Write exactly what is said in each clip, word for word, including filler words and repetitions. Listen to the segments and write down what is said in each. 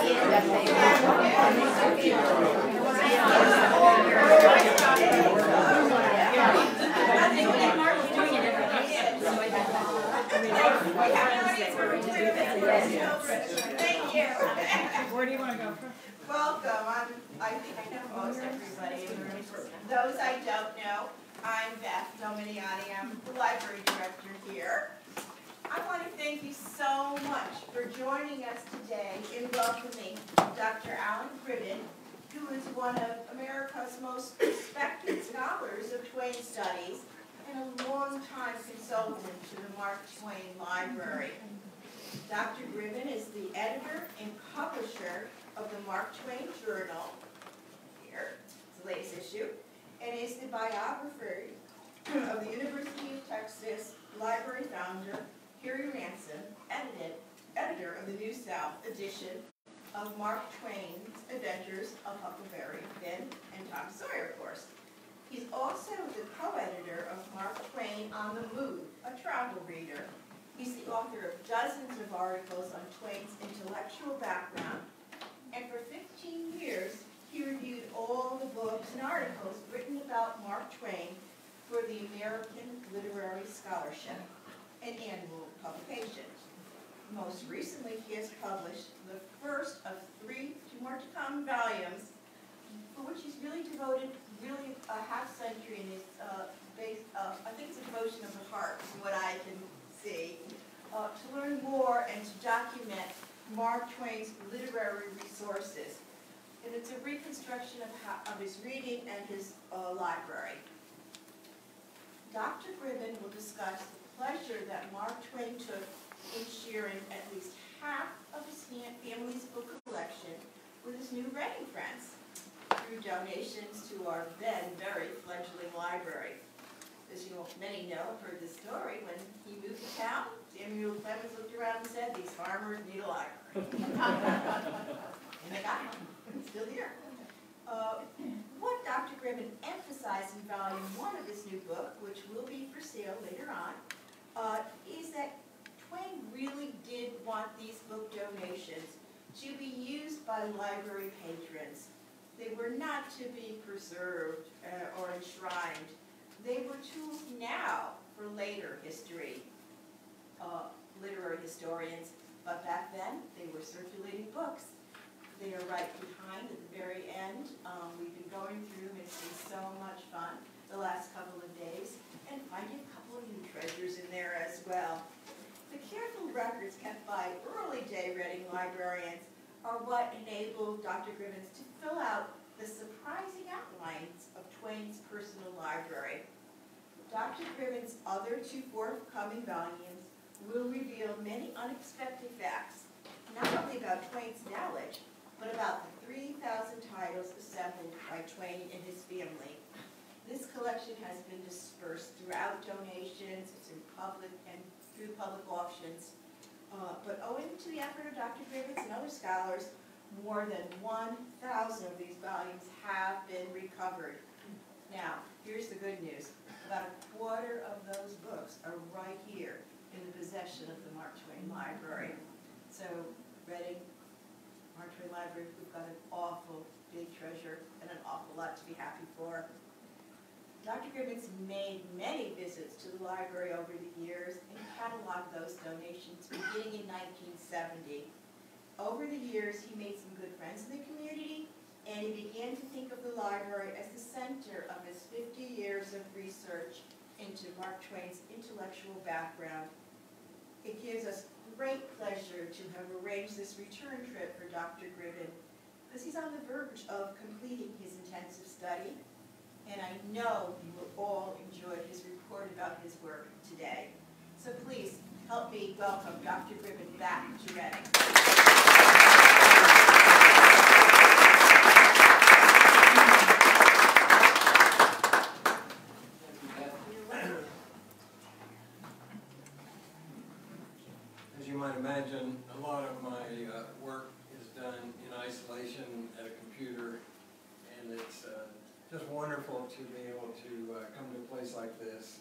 Thank you. Where do you want to go from? Welcome. I'm, I think I know most everybody. Those I don't know, I'm Beth Dominiani. I'm the library director here. I want to thank you so much for joining us today in welcoming Doctor Alan Gribben, who is one of America's most respected scholars of Twain studies and a long-time consultant to the Mark Twain Library. Doctor Gribben is the editor and publisher of the Mark Twain Journal, here, it's the latest issue, and is the biographer of the University of Texas Library founder, Harry Ransom, edited, editor of the New South edition of Mark Twain's Adventures of Huckleberry Finn and Tom Sawyer, of course. He's also the co-editor of Mark Twain on the Move, a travel reader. He's the author of dozens of articles on Twain's intellectual background, and for fifteen years, he reviewed all the books and articles written about Mark Twain for the American Literary Scholarship, an annual publication. Most recently, he has published the first of three, two more to come, volumes, for which he's really devoted really a half century in his uh, base, uh, I think it's a devotion of the heart, from what I can see, uh, to learn more and to document Mark Twain's literary resources. And it's a reconstruction of, how, of his reading and his uh, library. Doctor Gribben will discuss the pleasure that Mark Twain took in sharing at least half of his family's book collection with his new writing friends through donations to our then very fledgling library. As you many know, I've heard this story. When he moved to town, Samuel Clemens looked around and said, "These farmers need a library." And they got one. It's still here. Uh, what Doctor Gribben emphasized in volume one of his new book, which will be for sale later on, uh, is that Twain really did want these book donations to be used by library patrons. They were not to be preserved uh, or enshrined. They were tools now for later history, uh, literary historians, but back then they were circulating books. They are right behind at the very end. Um, we've been going through them. It's been so much fun the last couple of days, and finding a couple of new treasures in there as well. The careful records kept by early day reading librarians are what enabled Doctor Gribben to fill out the surprising outlines of Twain's personal library. Doctor Gribben's other two forthcoming volumes will reveal many unexpected facts, not only about Twain's knowledge, but about the three thousand titles assembled by Twain and his family. This collection has been dispersed throughout donations, it's in public and through public auctions, uh, but owing to the effort of Doctor Gribben and other scholars, more than one thousand of these volumes have been recovered. Now, here's the good news. About a quarter of those books are right here in the possession of the Mark Twain Library. So, Reading, Mark Twain Library, we've got an awful big treasure and an awful lot to be happy for. Doctor Gribben's made many visits to the library over the years and cataloged those donations beginning in nineteen seventy. Over the years, he made some good friends in the community, and he began to think of the library as the center of his fifty years of research into Mark Twain's intellectual background. It gives us great pleasure to have arranged this return trip for Doctor Gribben, because he's on the verge of completing his intensive study, and I know you will all enjoy his report about his work today. So please help me welcome Doctor Gribben back to Reading. As you might imagine, a lot of my uh, work is done in isolation at a computer, and it's uh, just wonderful to be able to uh, come to a place like this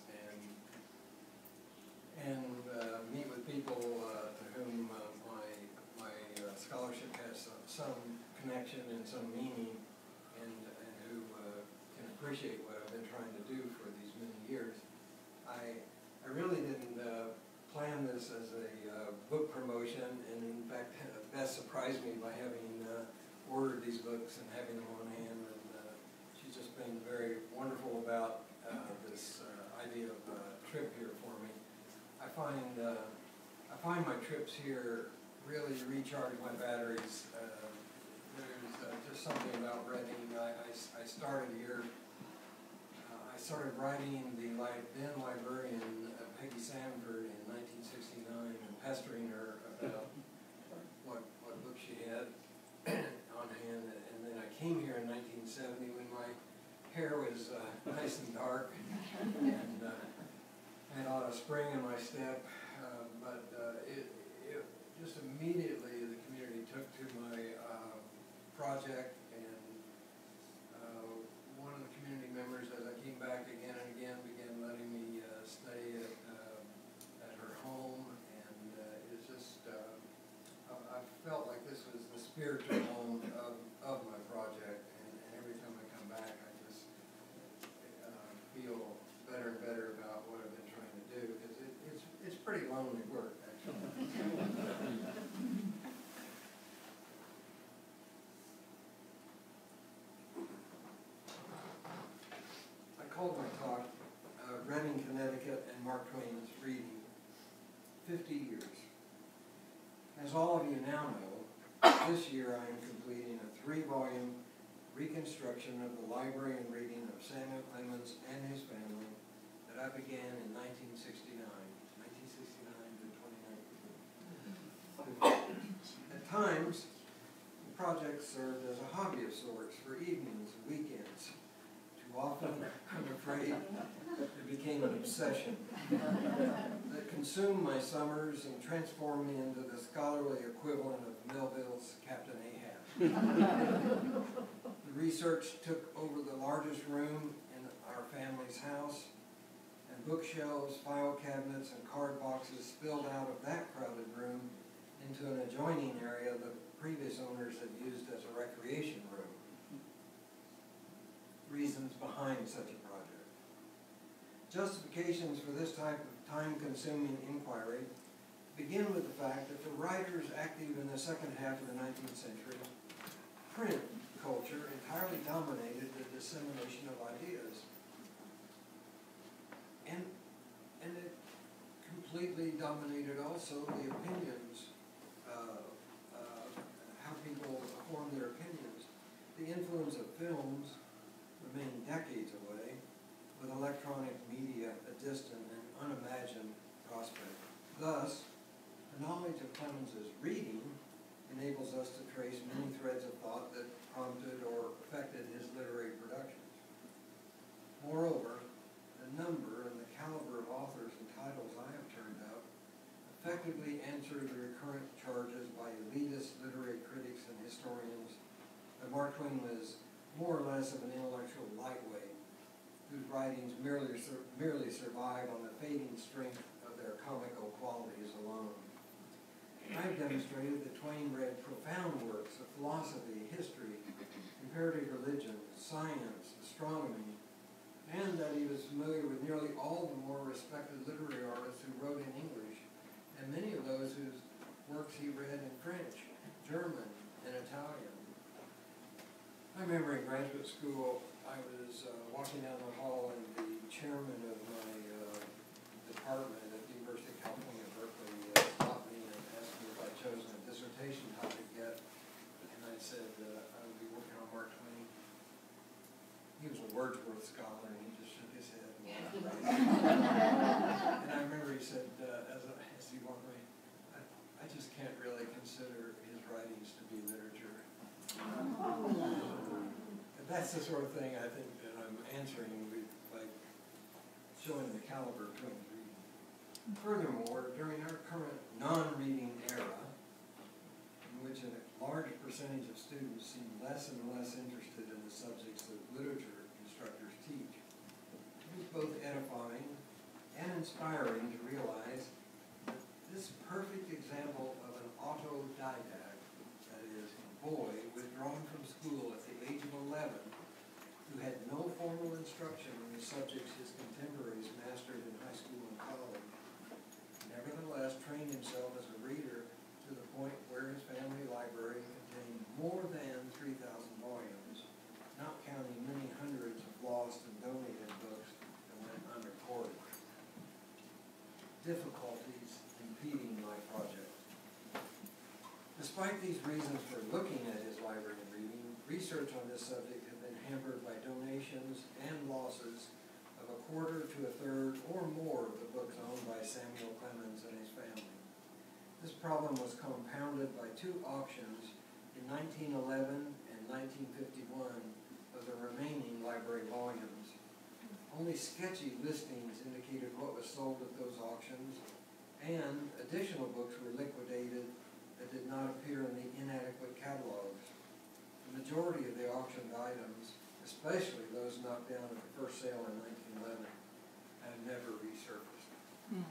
and and uh, meet with people uh, to whom uh, my my uh, scholarship has so, some connection and some meaning, and, and who uh, can appreciate what I've been trying to do for these many years. I, I really didn't uh, plan this as a uh, book promotion, and in fact, Beth surprised me by having uh, ordered these books and having them on hand, and uh, she's just been very wonderful about uh, this uh, idea of a trip here for me. I find, uh, I find my trips here really recharge my batteries. Uh, there's uh, just something about Reading. I, I, I started here, uh, I started writing the li then librarian uh, Peggy Sanford in nineteen sixty-nine and pestering her about what, what book she had on hand. And then I came here in nineteen seventy when my hair was uh, nice and dark and uh, had a lot of spring in my step. Uh, but uh, it, it just immediately the community took to my uh, project, and uh, one of the community members, as I came back again and again, began letting me uh, stay at, uh, at her home, and uh, it's just, uh, I, I felt like this was the spiritual home of, of my project, and, and every time I come back, I just uh, feel better and better about what I've been trying to do, because it, it's, it's pretty lonely work, actually. I called my talk uh, Reading, Connecticut and Mark Twain's Reading, fifty years. As all of you now know, this year I am completing a three-volume reconstruction of the library and reading of Samuel Clemens and his family that I began in nineteen sixty-nine, nineteen sixty-nine to twenty nineteen. At times, the project served as a hobby of sorts for evenings and weekends. Too often, I'm afraid, it became an obsession that consumed my summers and transformed me into the scholarly equivalent of Melville's Captain Ahab. The research took over the largest room in our family's house, and bookshelves, file cabinets, and card boxes spilled out of that crowded room into an adjoining area the previous owners had used as a recreation room. Reasons behind such a project. Justifications for this type of time-consuming inquiry begin with the fact that for writers active in the second half of the nineteenth century, print culture entirely dominated the dissemination of ideas. And, and it completely dominated also the opinions, uh, uh, how people form their opinions. The influence of films remained decades away, with electronic media a distant and unimagined prospect. Thus, the knowledge of Clemens's reading enables us to trace many threads of thought that prompted or affected his literary productions. Moreover, the number and the caliber of authors and titles I have turned up effectively answer the recurrent charges by elitist literary critics and historians that Mark Twain was more or less of an intellectual lightweight whose writings merely, sur merely survive on the fading strength of their comical qualities alone. I've demonstrated that Twain read profound works of philosophy, history, comparative religion, science, astronomy, and that he was familiar with nearly all the more respected literary artists who wrote in English, and many of those whose works he read in French, German, and Italian. I remember in graduate school, I was uh, walking down the hall, and the chairman of my uh, department at the University of California, Berkeley, uh, stopped me and asked me if I'd chosen a dissertation topic yet, and I said uh, I would be working on Mark Twain. He was a Wordsworth scholar, and he just shook his head. And, and I remember he said, uh, as, a, as he walked away, I, I just can't really consider his writings to be literature. And that's the sort of thing I think that I'm answering with, like, showing the caliber of Twain's reading. Furthermore, during our current non-reading era, in which a large percentage of students seem less and less interested in the subjects that literature instructors teach, it is both edifying and inspiring to realize that this perfect example of an autodidact, that is, a boy instruction in the subjects his contemporaries mastered in high school and college. Nevertheless, trained himself as a reader to the point where his family library contained more than three thousand volumes, not counting many hundreds of lost and donated books that went unrecorded. Difficulties impeding my project. Despite these reasons for looking at his library and reading, research on this subject had been hampered by donations and losses of a quarter to a third or more of the books owned by Samuel Clemens and his family. This problem was compounded by two auctions in nineteen eleven and nineteen fifty-one of the remaining library volumes. Only sketchy listings indicated what was sold at those auctions, and additional books were liquidated that did not appear in the inadequate catalogs. The majority of the auctioned items, especially those knocked down at the first sale in nineteen eleven, have never resurfaced. Hmm.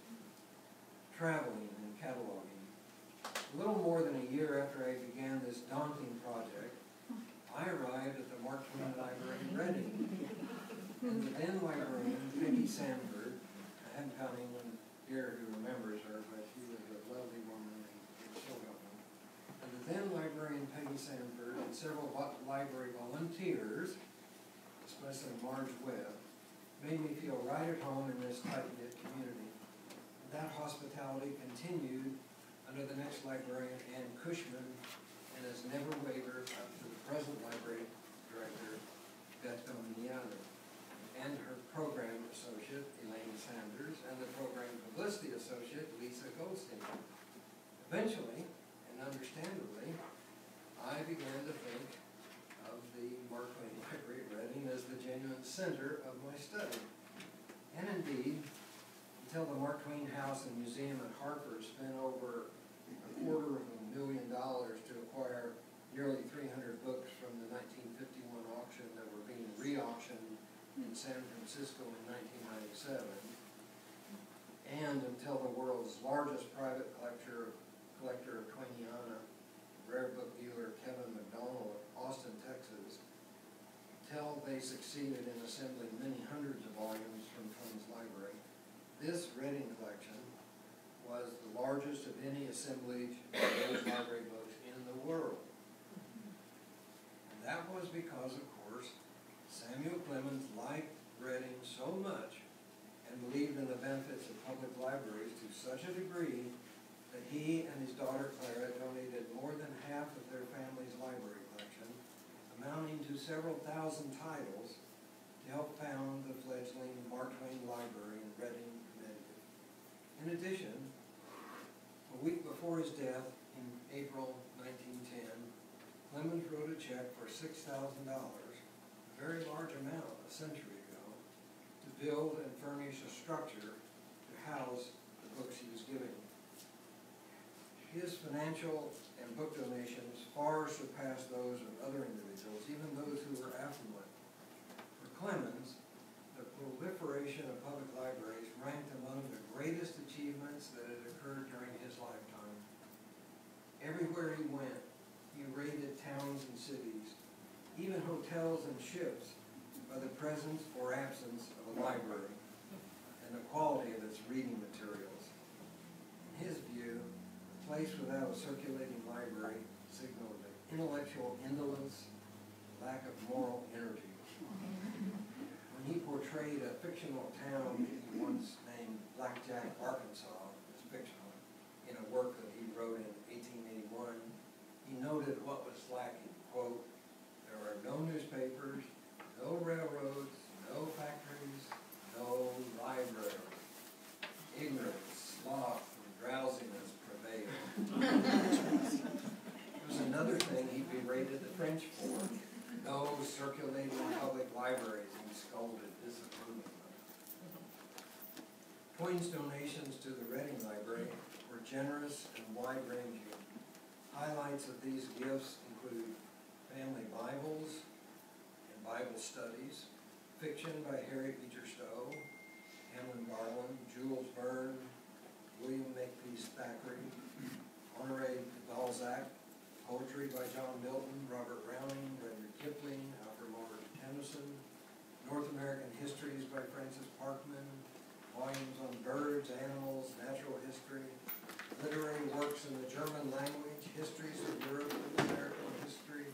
Traveling and cataloging. A little more than a year after I began this daunting project, I arrived at the Mark Twain Library in Reading. And the then librarian, Peggy Sanford, I haven't found anyone here who remembers her, but she was a lovely woman and so helpful. And the then librarian, Peggy Sanford, and several library volunteers, especially Marge Webb, made me feel right at home in this tight-knit community. That hospitality continued under the next librarian, Ann Cushman, and has never wavered up to the present library director, Beth Dominiano, and her program associate, Elaine Sanders, and the program publicity associate, Lisa Goldstein. Eventually, and understandably, I began to think of the Mark Twain Library at Reading as the genuine center of my study. And indeed, until the Mark Twain House and Museum at Hartford spent over a quarter of a million dollars to acquire nearly three hundred books from the nineteen fifty-one auction that were being re-auctioned in San Francisco in nineteen ninety-seven, and until the world's largest private collector, collector of Twainiana, rare book dealer Kevin McDonald of Austin, Texas, until they succeeded in assembling many hundreds of volumes from Twain's library. This Reading collection was the largest of any assemblage of those library books in the world. And that was because, of course, Samuel Clemens liked Reading so much and believed in the benefits of public libraries to such a degree that he and his daughter Clara donated more than half of their family's library collection, amounting to several thousand titles, to help found the fledgling Mark Twain Library in Reading, Connecticut. In addition, a week before his death in April nineteen ten, Clemens wrote a check for six thousand dollars, a very large amount a century ago, to build and furnish a structure to house the books he was giving. His financial and book donations far surpassed those of other individuals, even those who were affluent. For Clemens, the proliferation of public libraries ranked among the greatest achievements that had occurred during his lifetime. Everywhere he went, he rated towns and cities, even hotels and ships, by the presence or absence of a library and the quality of its reading materials. In his view, a place without a circulating library signaled intellectual indolence, lack of moral energy. When he portrayed a fictional town he once named Blackjack, Arkansas, as fictional, in a work that he wrote in eighteen eighty-one, he noted what was lacking. Quote, "There are no newspapers, no railroads, no factories, no libraries. Ignorance, sloth, and drowsiness prevail." There was another thing he berated the French for. No circulating public libraries, he scolded disapprovingly. Twain's donations to the Reading Library were generous and wide-ranging. Highlights of these gifts include family Bibles and Bible studies, fiction by Harriet Beecher Stowe, Hamlin Garland, Jules Verne, William Makepeace Thackeray, Honoré de Balzac, poetry by John Milton, Robert Browning, Rudyard Kipling, Alfred Lord Tennyson, North American Histories by Francis Parkman, volumes on birds, animals, natural history, literary works in the German language, histories of Europe and American history,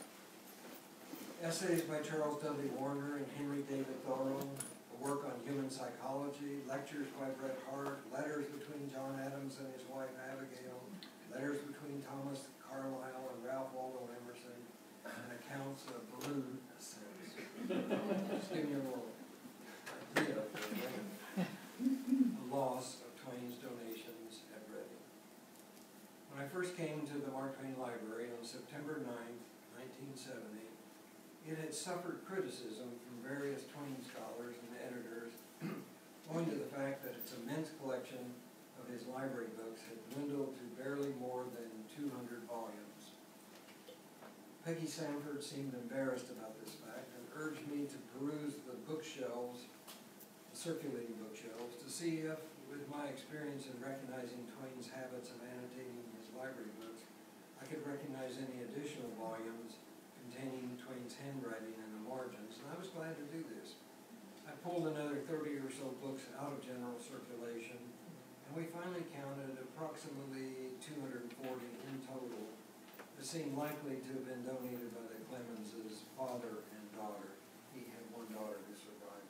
essays by Charles W. Warner and Henry David Thoreau, a work on human psychology, lectures by Bret Harte, letters between John Adams and his wife Abigail, letters between Thomas Carlyle and Ralph Waldo Emerson, and accounts of balloon ascents. Just give you a little idea of the loss of Twain's donations at Reading. When I first came to the Mark Twain Library on September ninth, nineteen seventy, it had suffered criticism from various Twain scholars and editors, owing to the fact that its immense collection of his library books had dwindled to barely more than two hundred volumes. Peggy Sanford seemed embarrassed about this fact and urged me to peruse the bookshelves, the circulating bookshelves, to see if, with my experience in recognizing Twain's habits of annotating his library books, I could recognize any additional volumes containing Twain's handwriting in the margins, and I was glad to do this. I pulled another thirty or so books out of general circulation, and we finally counted approximately two hundred forty in total that seemed likely to have been donated by the Clemenses' father and daughter. He had one daughter who survived.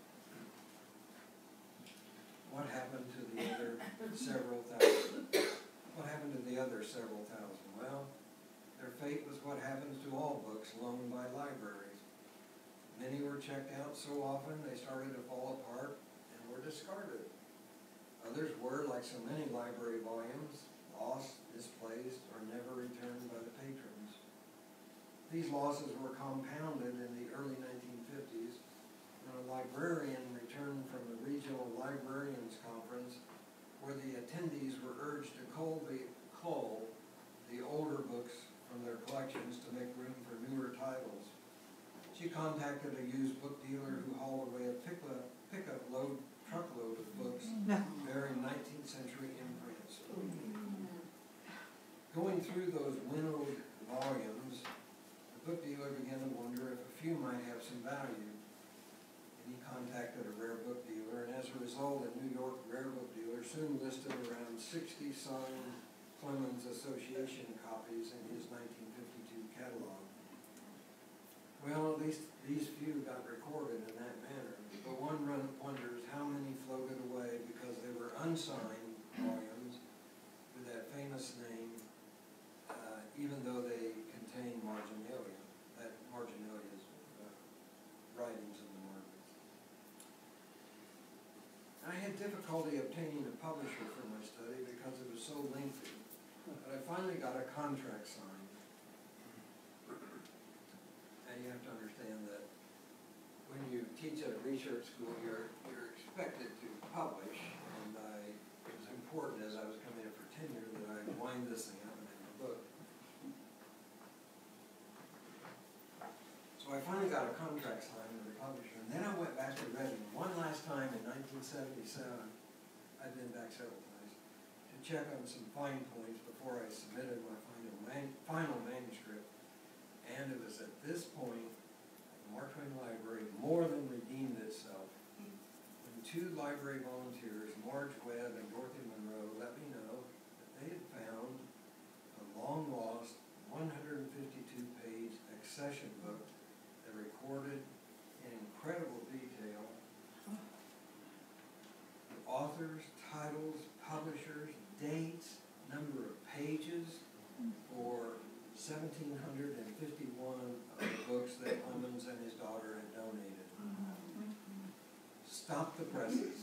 What happened to the other several thousand? What happened to the other several thousand? Well, their fate was what happens to all books loaned by libraries. Many were checked out so often they started to fall apart and were discarded. Others were, like so many library volumes, lost, misplaced, or never returned by the patrons. These losses were compounded in the early nineteen fifties when a librarian returned from the Regional Librarians Conference where the attendees were urged to cull the, cull the older books from their collections to make room for newer titles. She contacted a used book dealer who hauled away a pickup, pickup load, truckload of books bearing nineteenth century imprints. Going through those winnowed volumes, the book dealer began to wonder if a few might have some value. And he contacted a rare book dealer, and as a result, a New York rare book dealer soon listed around sixty signed Clemens Association copies in his nineteen fifty-two catalog. Well, at least these few got recorded in that manner, but one run wonders how many floated away because they were unsigned volumes with that famous name, uh, even though they contain marginalia, that marginalia's uh, writings in the margins. I had difficulty obtaining a publisher for my study because it was so lengthy, but I finally got a contract signed. And you have to understand that when you teach at a research school, you're, you're expected to publish, and I, it was important as I was coming up for tenure that I wind this thing up and have a book. So I finally got a contract signed with the publisher, and then I went back to Reading one last time in nineteen seventy-seven. I'd been back several times to check on some fine points before I submitted my final, man, final manuscript. And it was at this point, the Mark Twain Library more than redeemed itself when two library volunteers, Marge Webb and Dorothy Monroe, let me know that they had found a long-lost one hundred fifty-two page accession book that recorded in incredible detail the authors, titles, publishers, dates, number of pages for seventeen fifty-one of the books that Clemens and his daughter had donated. Stop the presses.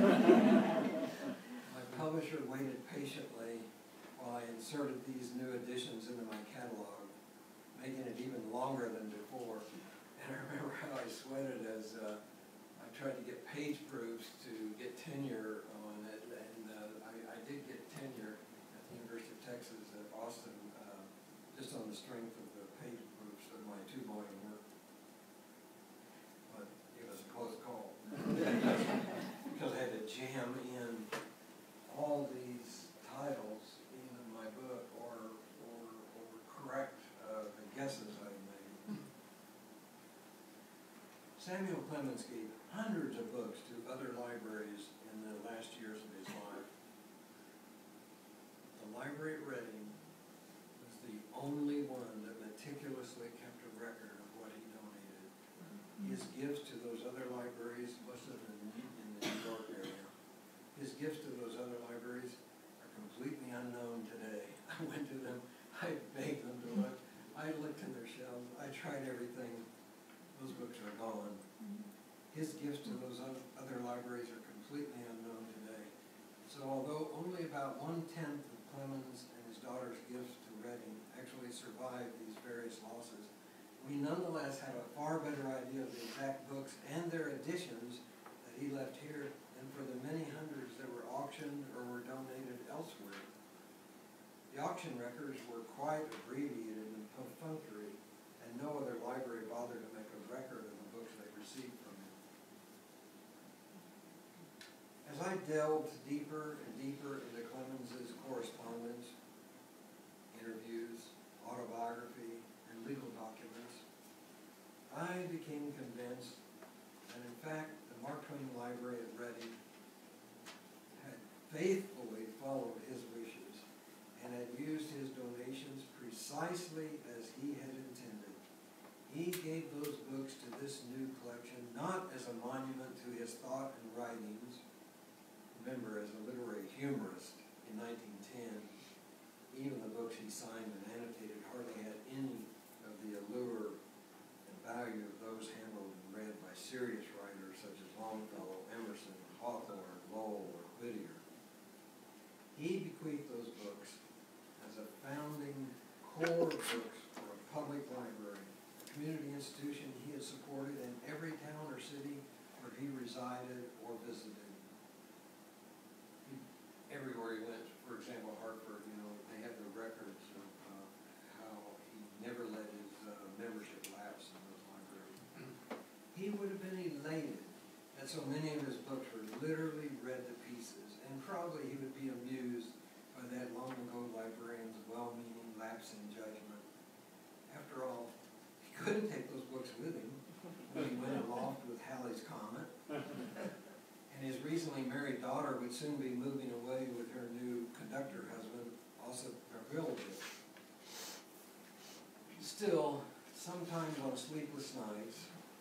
My publisher waited patiently while I inserted these new additions into my catalog, making it even longer than before. And I remember how I sweated as uh, I tried to get page proofs to get tenure on it, and uh, I, I did get tenure at the University of Texas at Austin, uh, just on the strength of the page proofs of my two-volume work. But it was a close call. Because I had to jam in all these titles into my book or, or, or correct uh, the guesses I made. Samuel Clemens gave hundreds of books to other libraries in the last years of his life. The library at Reading was the only one that meticulously kept a record of what he donated. His gifts to those other libraries, most of them in the New York area, his gifts to those other libraries are completely unknown today. I went to them, I begged them to look, I looked in their shelves, I tried everything, those books are gone. His gifts to those other libraries are completely unknown today. So although only about one-tenth of Clemens and his daughter's gifts to Reading actually survived these various losses, we nonetheless have a far better idea of the exact books and their editions that he left here than for the many hundreds that were auctioned or were donated elsewhere. The auction records were quite abbreviated and perfunctory, and no other library bothered to make a record of the books they received from him. As I delved deeper and deeper into Clemens's correspondence, interviews, autobiography, and legal documents, I became convinced that in fact the Mark Twain Library at Reading had faithfully followed his wishes and had used his donations precisely as he had intended. He gave those books to this new collection not as a monument to his thought and writings. Remember, as a literary humorist in nineteen ten, even the books he signed and annotated hardly had any of the allure and value of those handled and read by serious writers such as Longfellow, Emerson, Hawthorne, Lowell, or Whittier. He bequeathed those books as a founding core of books for a public library, a community institution he had supported in every town or city where he resided or visited. He, everywhere he went, for example, Hartford, you know, they have the records of uh, how he never let his uh, membership lapse in those libraries. He would have been elated that so many of his books were literally read to pieces, and probably he would be amused by that long-ago librarian's well-meaning lapse in judgment. After all, he couldn't take those books with him when he went aloft with Halley's Comet. And his recently married daughter would soon be moving away with her new conductor husband, also a relative. Still, sometimes on sleepless nights,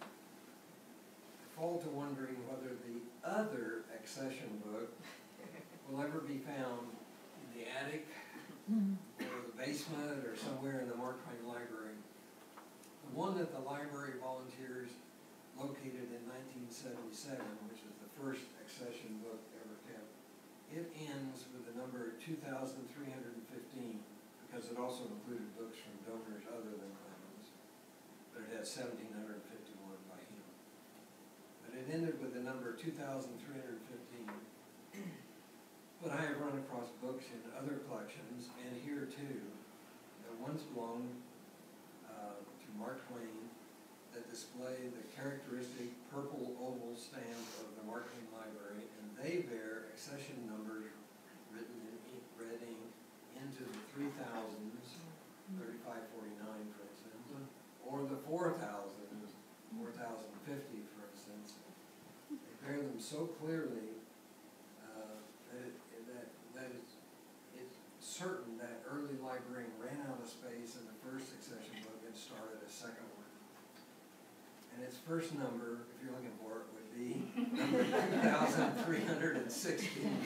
I fall to wondering whether the other accession book will ever be found in the attic or the basement or somewhere in the Mark Twain Library. The one that the library volunteers located in nineteen seventy-seven, which is the first accession book ever kept, it ends with the number two thousand three hundred fifteen because it also included books from donors other than Clemens, but it had one thousand seven hundred fifty-one by him. But it ended with the number two thousand three hundred fifteen. But I have run across books in other collections, and here too, that once belonged uh, to Mark Twain, that display the characteristic purple oval stamp of the Mark Twain Library, and they bear accession numbers written in ink, red ink into the three thousands, thirty-five forty-nine for instance, or the four thousands, four thousand fifty for instance. They bear them so clearly uh, that, it, that, that it's, it's certain that early librarian ran out of space in the first accession book and started a second one. And its first number, if you're looking for it, would be number two thousand three hundred sixteen.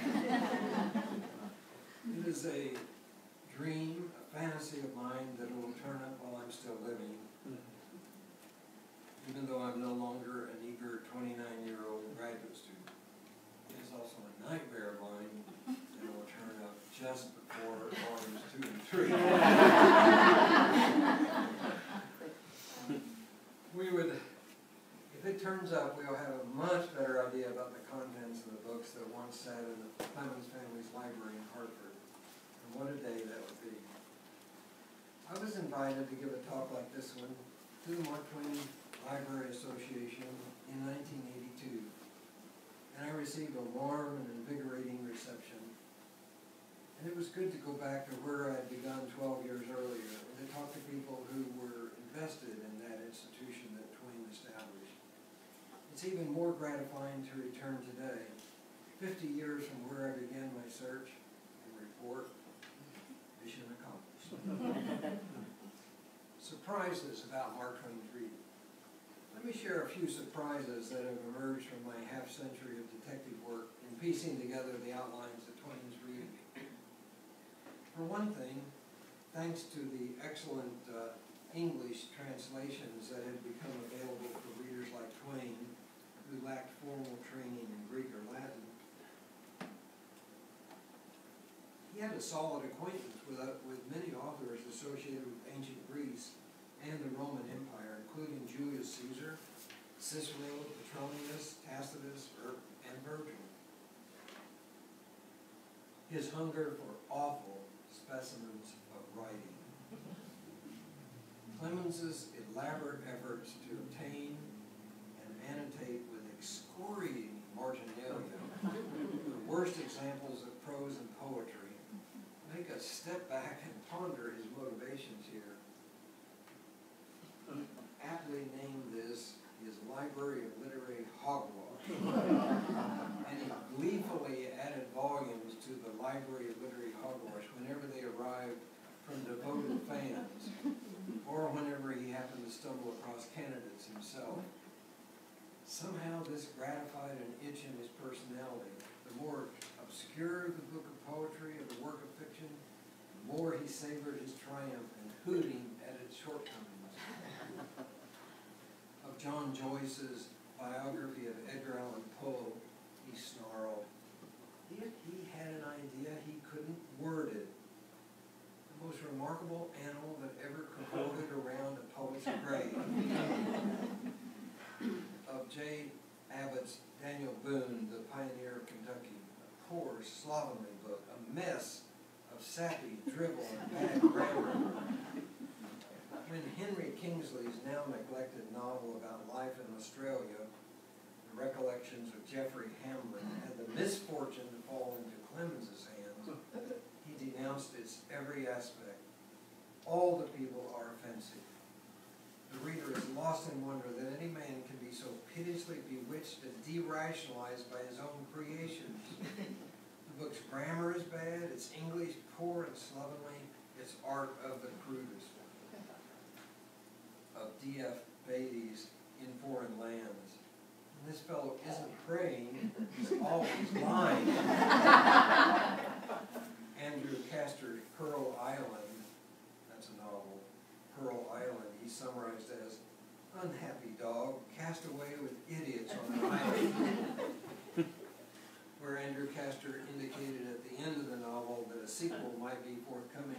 It is a dream, a fantasy of mine that will turn up while I'm still living. Even though I'm no longer an eager twenty-nine-year-old graduate student. It is also a nightmare of mine that will turn up just before volumes two and three. We would... If it turns up, we'll have a much better idea about the contents of the books that once sat in the Clemens family's library in Hartford. And what a day that would be. I was invited to give a talk like this one to the Mark Twain Library Association in nineteen eighty-two. And I received a warm and invigorating reception. And it was good to go back to where I had begun twelve years earlier and to talk to people who were invested in that institution that Twain established. It's even more gratifying to return today, fifty years from where I began my search, and report, mission accomplished. Surprises about Mark Twain's reading. Let me share a few surprises that have emerged from my half-century of detective work in piecing together the outlines of Twain's reading. For one thing, thanks to the excellent uh, English translations that had become available for readers like Twain, who lacked formal training in Greek or Latin, he had a solid acquaintance with, uh, with many authors associated with ancient Greece and the Roman Empire, including Julius Caesar, Cicero, Petronius, Tacitus, and Virgil. His hunger for awful specimens of writing. Clemens's elaborate efforts to obtain and annotate with excoriating marginalia the worst examples of prose and poetry make us step back and ponder his motivations here. Aptly named this his Library of Literary Hogwash, and he gleefully added volumes to the Library of Literary Hogwash whenever they arrived from devoted fans, or whenever he happened to stumble across candidates himself. Somehow this gratified an itch in his personality. The more obscure the book of poetry or the work of fiction, the more he savored his triumph and hooting at its shortcomings. Of John Joyce's biography of Edgar Allan Poe, he snarled, yet he had an idea he couldn't word it. The most remarkable animal that ever cavorted around a poet's grave. Of J. Abbott's Daniel Boone, the Pioneer of Kentucky, a poor, slovenly book, a mess of sappy dribble and bad grammar. When Henry Kingsley's now neglected novel about life in Australia, The Recollections of Geoffrey Hamlin, had the misfortune to fall into Clemens's hands, he denounced its every aspect. All the people are offensive. The reader is lost in wonder that any man can be so piteously bewitched and derationalized by his own creations. The book's grammar is bad, its English poor and slovenly, its art of the crudest. Of D F Beatty's In Foreign Lands. And this fellow isn't praying, he's always lying. Andrew Castor's Pearl Island, that's a novel, Pearl Island, he summarized as unhappy dog cast away with idiots on an island. Where Andrew Castor indicated at the end of the novel that a sequel might be forthcoming.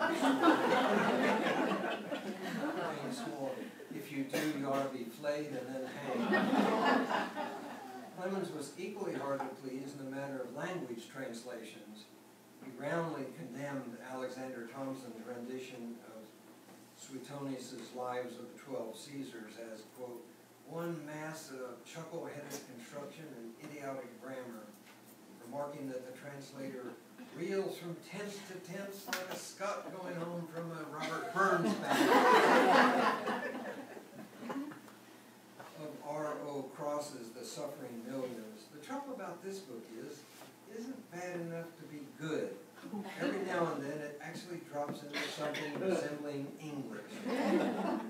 If you do, you ought to be flayed and then hanged. Clemens was equally hard to please in the matter of language translations. He roundly condemned Alexander Thomson's rendition of Suetonius' Lives of the Twelve Caesars as, quote, one mass of chuckle-headed construction and idiotic grammar, remarking that the translator reels from tense to tense like a Scot going home from a Robert Burns battle. Of R O Cross's The Suffering Millions. The trouble about this book is, it isn't bad enough to be good. Every now and then it actually drops into something resembling English.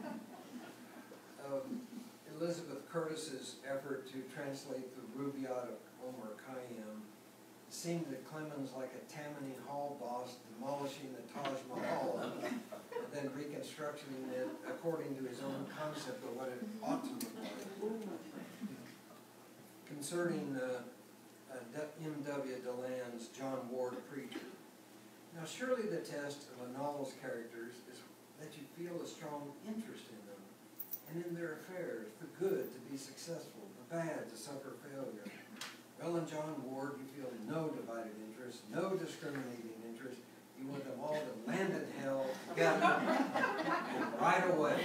Um, Elizabeth Curtis's effort to translate the Rubaiyat of Omar Khayyam seemed to Clemens like a Tammany Hall boss demolishing the Taj Mahal and then reconstructing it according to his own concept of what it ought to look like. Concerning uh, uh, M W Deland's John Ward Preacher. Now surely the test of a novel's characters is that you feel a strong interest in them and in their affairs, the good to be successful, the bad to suffer failure. Well, in John Ward, you feel no divided interest, no discriminating interest. You want them all to land in hell together and right away.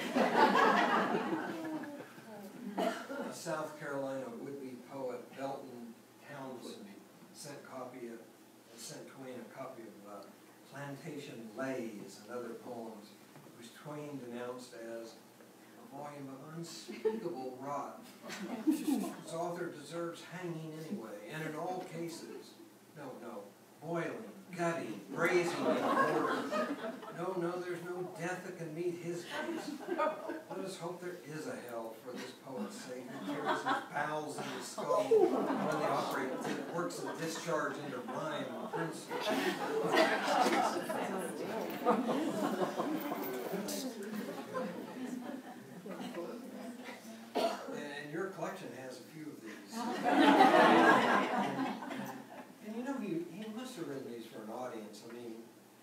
A South Carolina would-be poet, Belton Townsend, sent copy of, sent Twain a copy of uh, Plantation Lays and other poems, which Twain denounced as, of volume of unspeakable rot. Its author deserves hanging anyway, and in all cases, no, no, boiling, gutting, braising, and quartered. No, no, there's no death that can meet his case. Let us hope there is a hell for this poet's sake who carries his bowels in his skull, and when they operate, it works the discharge into rhyme and prince. And your collection has a few of these. and, and you know, he, he must have written these for an audience. I mean,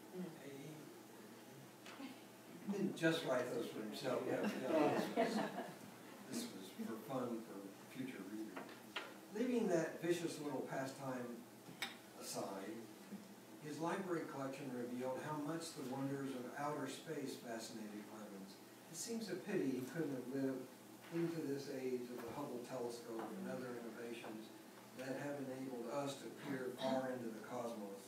he didn't just write those for himself. Yeah, yeah, this, was, this was for fun for future readers. Leaving that vicious little pastime aside, his library collection revealed how much the wonders of outer space fascinated Clemens. It seems a pity he couldn't have lived into this age of the Hubble telescope and other innovations that have enabled us to peer far into the cosmos.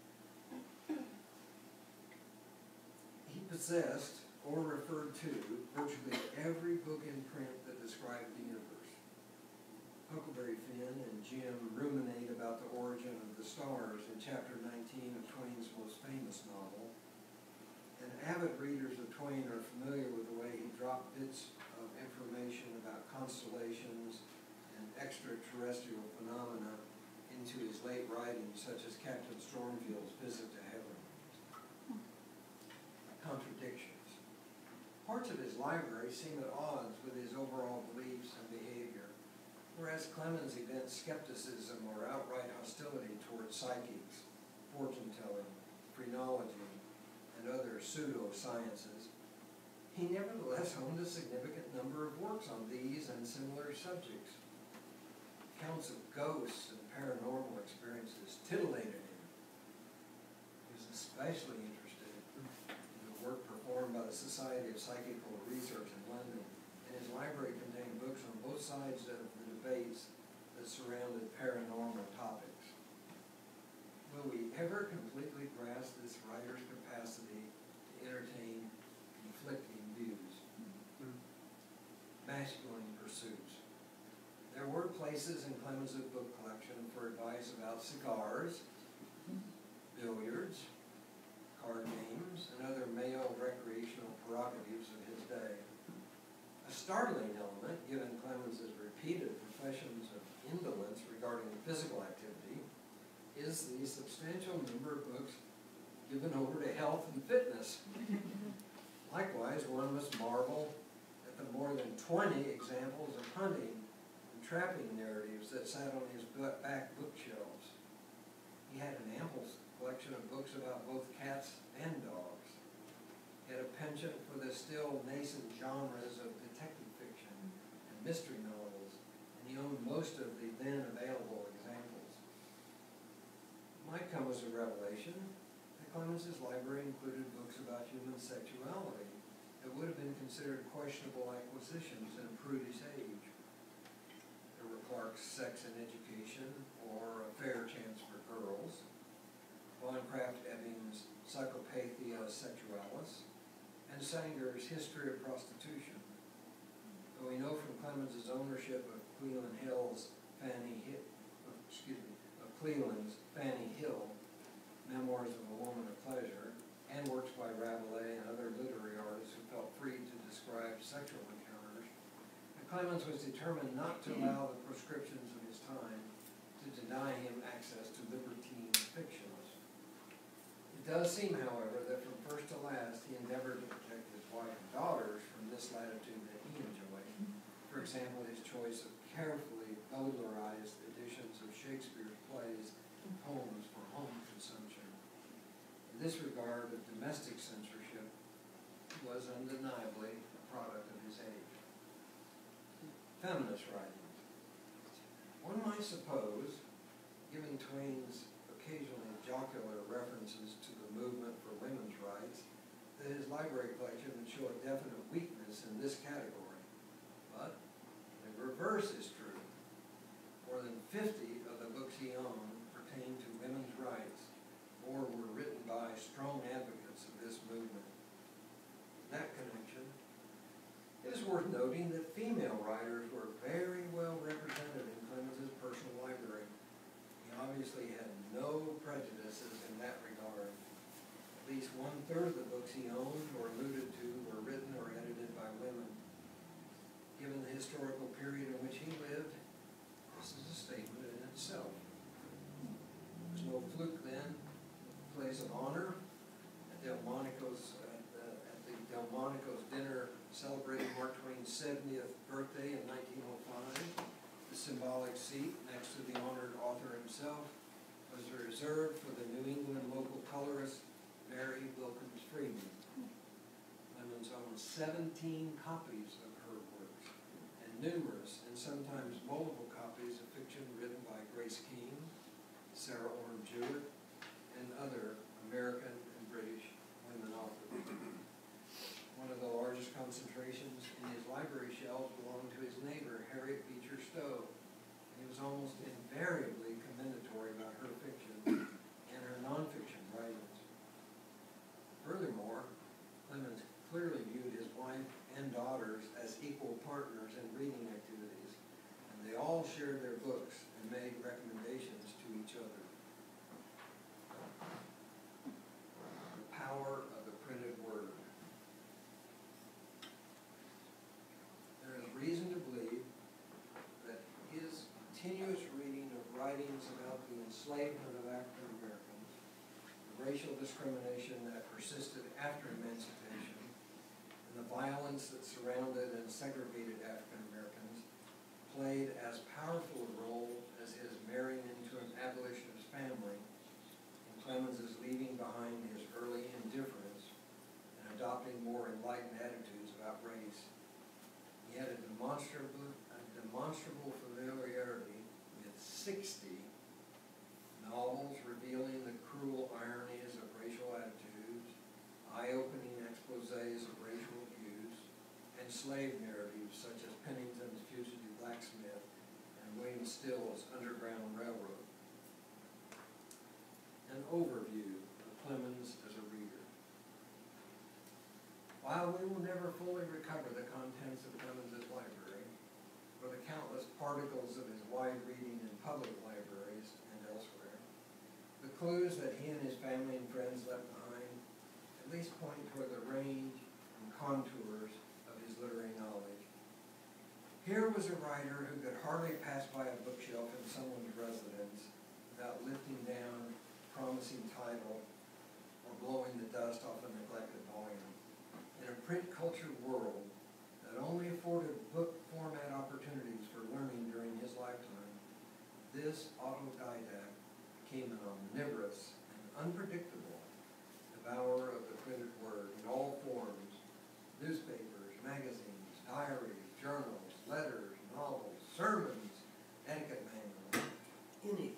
He possessed, or referred to, virtually every book in print that described the universe. Huckleberry Finn and Jim ruminate about the origin of the stars in chapter nineteen of Twain's most famous novel. And avid readers of Twain are familiar with the way he dropped bits of information about constellations and extraterrestrial phenomena into his late writings, such as Captain Stormfield's Visit to Heaven. Contradictions. Parts of his library seem at odds with his overall beliefs and behavior, whereas Clemens evinced skepticism or outright hostility towards psychics, fortune-telling, phrenology, and other pseudosciences. He nevertheless owned a significant number of works on these and similar subjects. Accounts of ghosts and paranormal experiences titillated him. He was especially interested in the work performed by the Society of Psychical Research in London, and his library contained books on both sides of the debates that surrounded paranormal topics. Will we ever completely grasp this writer's capacity to entertain conflicting views? Masculine pursuits. There were places in Clemens' book collection for advice about cigars, billiards, card games, and other male recreational prerogatives of his day. A startling element, given Clemens' repeated professions of indolence regarding physical activity, is the substantial number of books given over to health and fitness. Likewise, one must marvel at the more than twenty examples of hunting and trapping narratives that sat on his back bookshelves. He had an ample collection of books about both cats and dogs. He had a penchant for the still nascent genres of detective fiction and mystery novels, and he owned most of the then available examples. It might come as a revelation that Clemens' library included books about human sexuality that would have been considered questionable acquisitions in a prudish age. There were Clark's Sex and Education, or A Fair Chance for Girls, Von Krafft-Ebing's Psychopathia Sexualis, and Sanger's History of Prostitution. Though we know from Clemens' ownership of Cleveland Hill's Fanny Hill, excuse me, of Cleveland's Fanny Hill, Memoirs of a Woman of Pleasure, and works by Rabelais and other literary artists who felt free to describe sexual encounters, and Clemens was determined not to allow the prescriptions of his time to deny him access to libertine fictions. It does seem, however, that from first to last he endeavored to protect his wife and daughters from this latitude that he enjoyed. For example, his choice of carefully bowdlerized editions of Shakespeare's plays and poems for home consumption. In this regard of domestic censorship was undeniably a product of his age. Feminist writings. One might suppose, given Twain's occasionally jocular references to the movement for women's rights, that his library collection would show a definite weakness in this category. But the reverse is true. More than fifty of the books he owned pertained to women's rights, or were written by strong advocates of this movement. In that connection, it is worth noting that female writers were very well represented in Clemens's personal library. He obviously had no prejudices in that regard. At least one-third of the books he owned or alluded to were written or edited by women. Given the historical period in which he lived, this is a statement in itself. There's no fluke then. Place of honor at Delmonico's at the, at the Delmonico's dinner celebrating Mark Twain's seventieth birthday in nineteen oh five. The symbolic seat next to the honored author himself was reserved for the New England local colorist Mary Wilkins Freeman. Clemens owned seventeen copies of her works and numerous and sometimes multiple copies of fiction written by Grace King, Sarah Orne Jewett, and other American and British women authors. One of the largest concentrations in his library shelves belonged to his neighbor, Harriet Beecher Stowe. He was almost invariably commendatory about her fiction and her nonfiction writings. Furthermore, Clemens clearly viewed his wife and daughters as equal partners in reading activities, and they all shared their books and made recommendations to each other. The power of the printed word. There is reason to believe that his continuous reading of writings about the enslavement of African Americans, the racial discrimination that persisted after emancipation, and the violence that surrounded and segregated African Americans played as powerful a role as his marrying into an abolitionist family in Clemens's leaving behind his early indifference and adopting more enlightened attitudes about race. He had a demonstrable, a demonstrable familiarity with sixty novels revealing the cruel ironies of racial attitudes, eye-opening exposés of racial abuse, and slave narratives such as Pennington's Fugitive Blacksmith and William Still's Underground Railroad. An overview of Clemens as a reader. While we will never fully recover the contents of Clemens's library, or the countless particles of his wide reading in public libraries and elsewhere, the clues that he and his family and friends left behind at least point toward the range and contours of his literary knowledge. Here was a writer who could hardly pass by a bookshelf in someone's residence without lifting down a promising title or blowing the dust off a neglected volume. In a print culture world that only afforded book format opportunities for learning during his lifetime, this autodidact became an omnivorous and unpredictable devourer of the printed word in all forms: newspapers, magazines, diaries, journals, letters, novels, sermons, etiquette manuals, anything.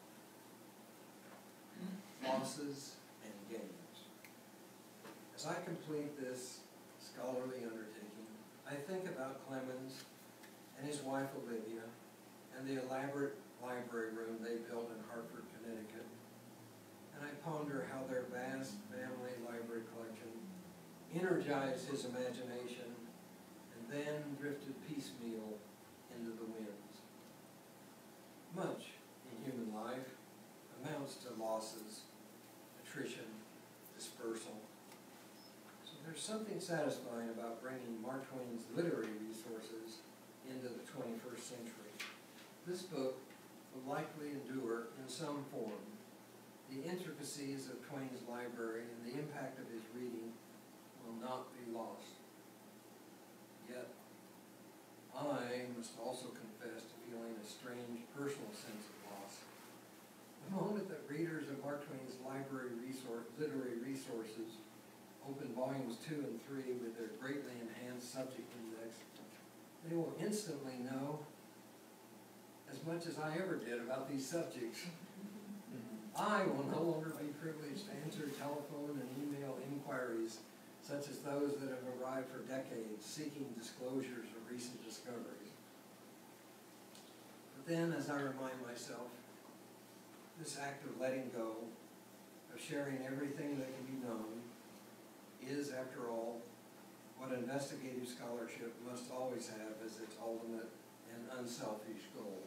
Losses and gains. As I complete this scholarly undertaking, I think about Clemens and his wife Olivia and the elaborate library room they built in Hartford, Connecticut, and I ponder how their vast family library collection energized his imagination and then drifted piecemeal into the winds. Much in human life amounts to losses, attrition, dispersal. So there's something satisfying about bringing Mark Twain's literary resources into the twenty-first century. This book will likely endure in some form. The intricacies of Twain's library and the impact of his reading will not be lost. Yet, I must also confess to feeling a strange personal sense of loss. The moment that readers of Mark Twain's library resource, literary resources open volumes two and three with their greatly enhanced subject index, they will instantly know as much as I ever did about these subjects. I will no longer be privileged to answer telephone and email inquiries such as those that have arrived for decades seeking disclosures of recent discoveries. But then, as I remind myself, this act of letting go, of sharing everything that can be known, is, after all, what investigative scholarship must always have as its ultimate and unselfish goal.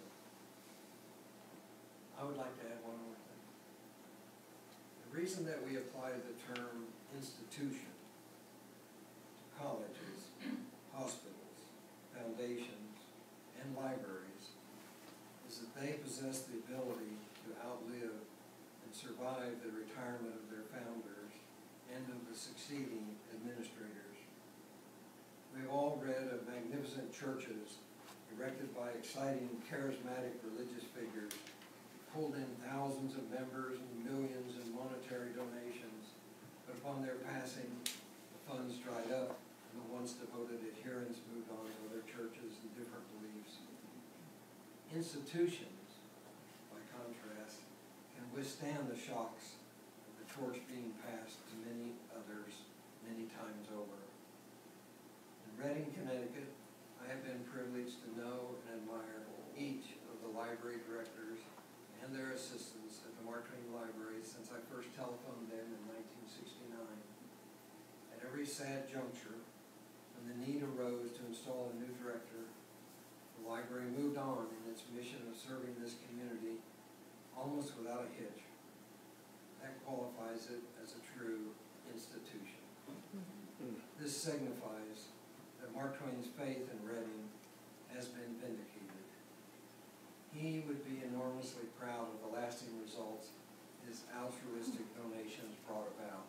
I would like to add one more thing. The reason that we apply the term institution to colleges, hospitals, foundations, and libraries is that they possess the ability to outlive and survive the retirement of their founders and of the succeeding administrators. We've all read of magnificent churches erected by exciting, charismatic religious figures, pulled in thousands of members and millions in monetary donations, but upon their passing, the funds dried up, and the once devoted adherents moved on to other churches and different beliefs. Institutions, by contrast, can withstand the shocks of the torch being passed to many others many times over. In Redding, Connecticut, I have been privileged to know and admire each of the library directors and their assistants at the Mark Twain Library since I first telephoned them in nineteen sixty-nine. At every sad juncture, when the need arose to install a new director, the library moved on in its mission of serving this community almost without a hitch. That qualifies it as a true institution. This signifies that Mark Twain's faith in Redding has been vindicated. He would be enormously proud of the lasting results his altruistic donations brought about.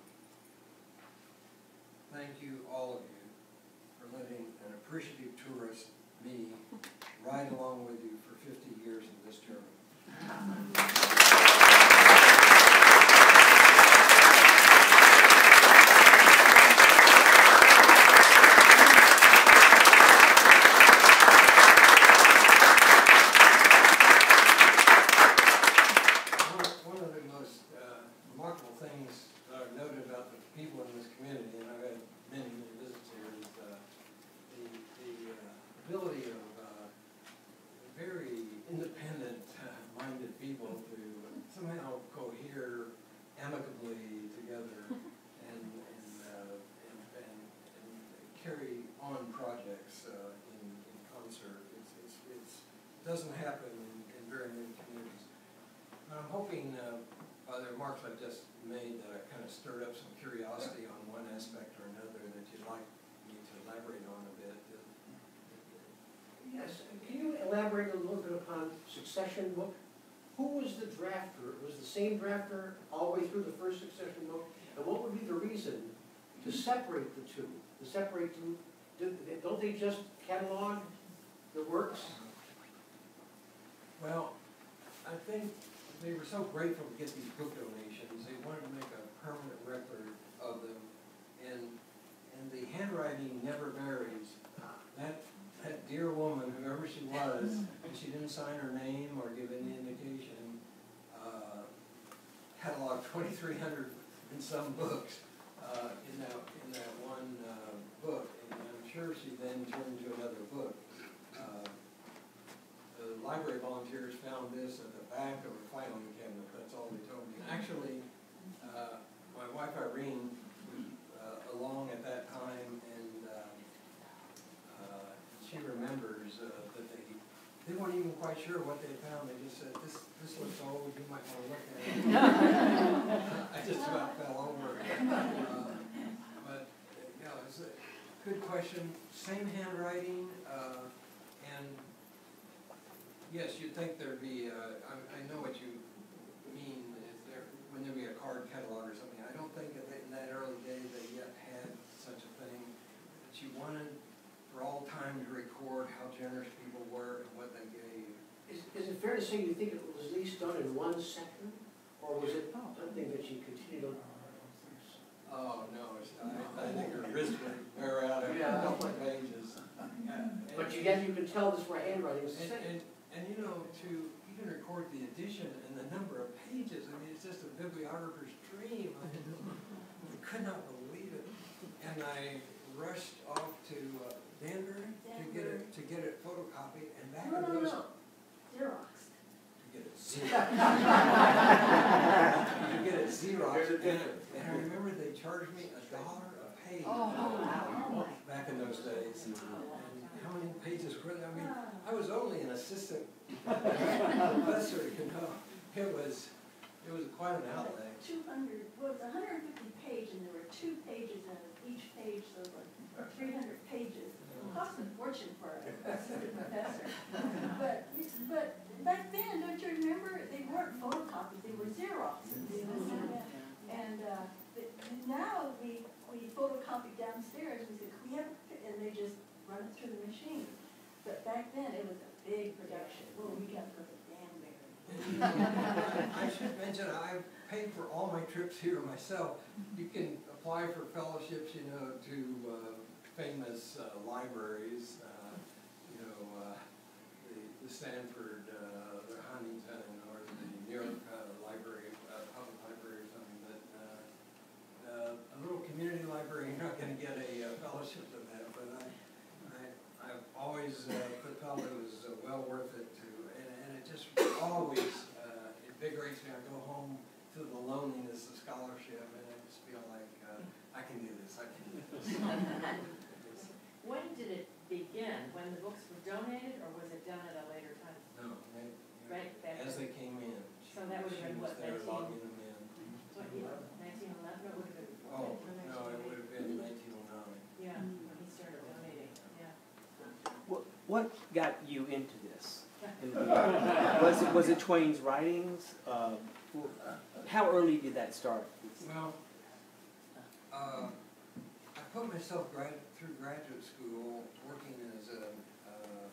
Thank you, all of you, for letting an appreciative tourist, me, ride along with you for fifty years in this journey. Doesn't happen in, in very many communities. I'm hoping uh, by the remarks I've just made that I kind of stirred up some curiosity on one aspect or another that you'd like me to elaborate on a bit. Yes, can you elaborate a little bit upon succession book? Who was the drafter? Was the same drafter all the way through the first succession book? And what would be the reason to separate the two? To separate two, don't they just catalog the works? Well, I think they were so grateful to get these book donations, they wanted to make a permanent record of them, and and the handwriting never varies. That that dear woman, whoever she was, and she didn't sign her name or give any indication, uh, cataloged twenty-three hundred in some books uh, in that in that one uh, book, and I'm sure she then turned to another book. Uh, The library volunteers found this at the back of a filing cabinet. That's all they told me. Actually, uh, my wife Irene was uh, along at that time, and uh, uh, she remembers uh, that they they weren't even quite sure what they found. They just said, "This this looks old. You might want to look at it." I just about fell over. Uh, but yeah, it's a good question. Same handwriting, uh, and. Yes, you'd think there'd be, uh, I, I know what you mean, is there, when there'd be a card catalog or something. I don't think that in that early days they yet had such a thing. But you wanted for all time to record how generous people were and what they gave. Is, is it fair to say you think it was at least done in one second? Or was it something that she continued on? Oh, no, it's, I, I think her wrist would wear out after Yeah. a couple of pages. Uh, But you, yet you can tell this by handwriting. It's the And, same. and, and you know, to even record the edition and the number of pages, I mean, it's just a bibliographer's dream. I, I could not believe it. And I rushed off to uh, Denver to get it to get it photocopied, and back No, in no, those no. Xerox. to get it Xerox. to get it Xerox. There's a And, difference. and I remember they charged me a dollar a page. Oh, wow. Back in those days. And how many pages were there? I mean, I was only an assistant professor, you know. It was, it was quite an outlay. two hundred, well, it was one hundred fifty page, and there were two pages in it, each page, so like three hundred pages. It cost a fortune for an assistant professor. But, but back then, don't you remember, they weren't photocopies, they were Xeroxes. And uh, but now we, we photocopy downstairs, we say, can we have, a pi-" and they just run it through the machine. But back then, it was a big production. Well, we got to go to Danbury. I should mention, I paid for all my trips here myself. You can apply for fellowships, you know, to uh, famous uh, libraries, uh, you know, uh, the, the Stanford, uh, the Huntington, or the New York uh, Library, uh, Public Library or something, but uh, uh, a little community library, you're not going to get a uh, fellowship in that, but I, I, I've always uh, felt it was uh, well worth it to, and, and it just always uh, invigorates me. I go home to the loneliness of scholarship, and I just feel like uh, I can do this, I can do this. When did it begin? When the books were donated, or was it done at a later time? No, they, Right, back as then. they came in. So that would have been She was what, there nineteen logging them in. What year? Nineteen eleven, or would have been before? Oh, that? no, it would have been nineteen oh nine. Yeah, when he started donating, yeah. What, what got you into this? In the beginning? Was it, was it Twain's writings? Uh, how early did that start? Well, uh, I put myself grad, through graduate school working as a, uh,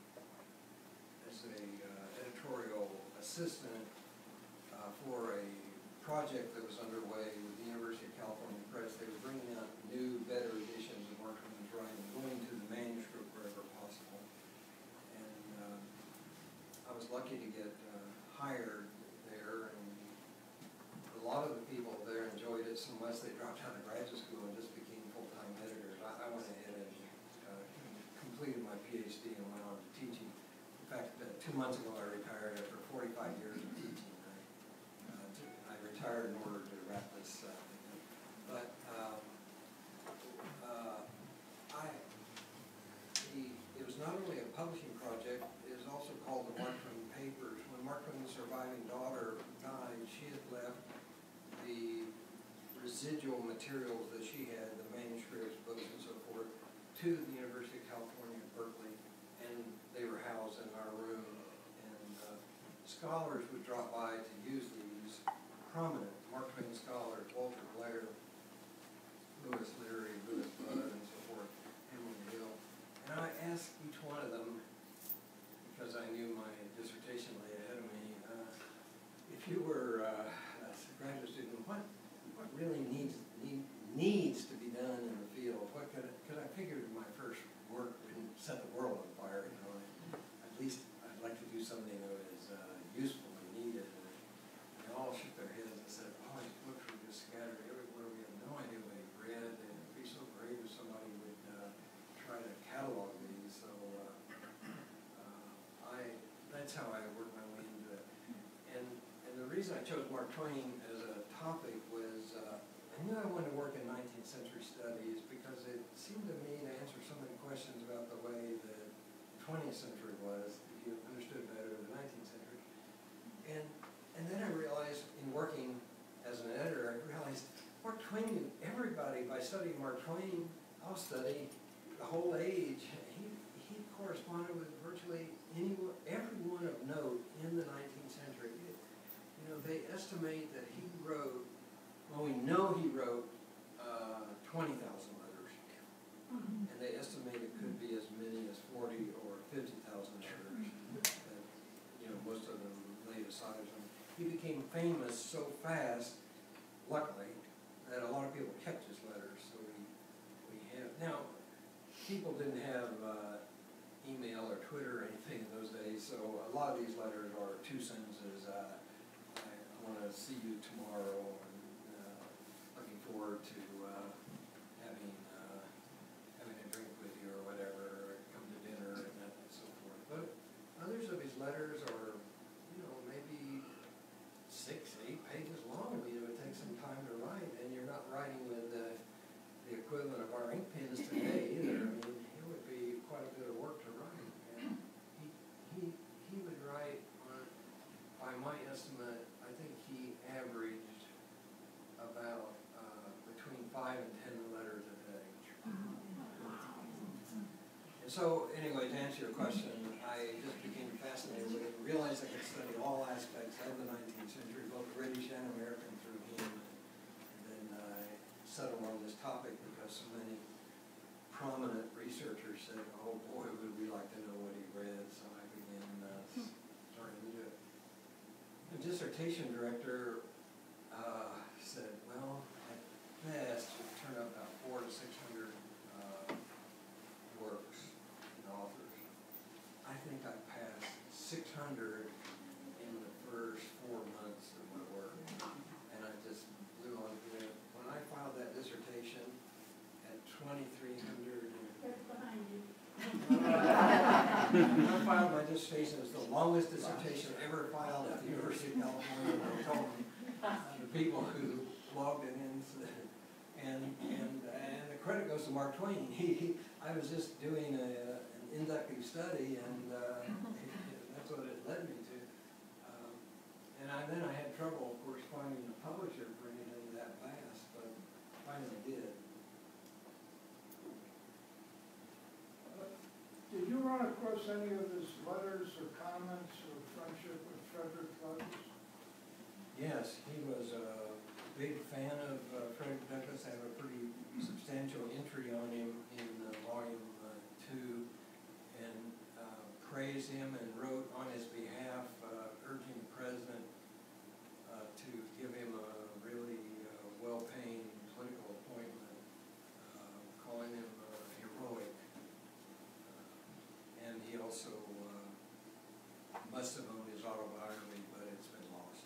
as a uh, editorial assistant uh, for a project that was underway with the University of California Press. They were bringing out new, better editions of Mark Twain's writing, going to the manuscript wherever possible. And uh, I was lucky to get uh, hired there, and a lot of the people there enjoyed it so much they dropped out of graduate school and just became full-time editors. I, I went ahead and uh, completed my PhD and went on to teaching. In fact, uh, two months ago I retired after forty-five years of teaching. I, uh, to, I retired in order to wrap this up. But um, uh, I, the, it was not only a publishing project, it was also called the Mark Twain Papers. When Mark Twain's surviving daughter died, she had left the residual materials that she had, the manuscripts, books, and so forth, to the University of California, Berkeley, and they were housed in our room. And uh, scholars would drop by to use these, prominent Mark Twain scholars, Walter Blair, Louis Leary, Louis Budd, and so forth, Emily Hill. And I asked each one of them, because I knew my dissertation lay ahead of me, uh, if you were uh, a graduate student, what what really needs need, needs to be done in the field? What could I, could I figured my first work wouldn't set the world on fire, you know? At least I'd like to do something that was uh, useful and needed. And they all shook their heads and said, "Oh, his books were just scattered everywhere. We have no idea what he read, and it'd be so great if somebody would uh, try to catalog these." So uh, uh, I that's how I worked my way into it. And and the reason I chose Mark Twain as a topic was uh, I knew I wanted to work in nineteenth century studies because it seemed to me to answer some of the questions about the way the twentieth century was, if you understood better the nineteenth century. And and then I realized in working as an editor, I realized Mark Twain knew everybody. By studying Mark Twain, I'll study the whole age. He, he corresponded with virtually anyone, everyone of note in the nineteenth century. It, you know, they estimate that he wrote, well, we know he wrote uh, twenty thousand letters. Mm-hmm. And they estimate it could be as many as forty or fifty thousand letters. That, you know, most of them laid aside or something. He became famous so fast, luckily, that a lot of people kept his letters. So we, we have, now, people didn't have uh, email or Twitter or anything in those days, so a lot of these letters are two sentences. Uh, I, I want to see you tomorrow, and uh, looking forward to uh, having uh, having a drink with you or whatever, or come to dinner and that and so forth. But others of his letters are, you know, maybe six, eight pages long. I mean, it would take some time to write, and you're not writing with uh, the equivalent so, anyway, to answer your question, I just became fascinated with it, and realized I could study all aspects of the nineteenth century, both British and American, through him. And then I settled on this topic because so many prominent researchers said, oh boy, would we like to know what he read, so I began uh, starting to do it. The dissertation director uh, said, well, at best, it turned out about four to six hundred uh, works and authors. I think I passed six hundred in the first four months of my work, and I just blew on through it. When I filed that dissertation at twenty-three hundred, That's behind you. when I filed my dissertation, it was the longest dissertation ever filed at the University of California. I told them, the people who logged it in, and and and the credit goes to Mark Twain. He, he I was just doing a, an inductive study, and uh, that's what it led me to. Um, and I, then I had trouble, of course, finding a publisher for anything that fast, but finally did. Did you run across any of his letters or comments or friendship with Frederick Douglass? Yes, he was a big fan of uh, Frederick Douglass. I have a pretty substantial entry on him in uh, volume uh, two, and uh, praised him and wrote on his behalf, uh, urging the president uh, to give him a really uh, well-paying political appointment, uh, calling him uh, heroic. Uh, and he also uh, must have owned his autobiography, but it's been lost.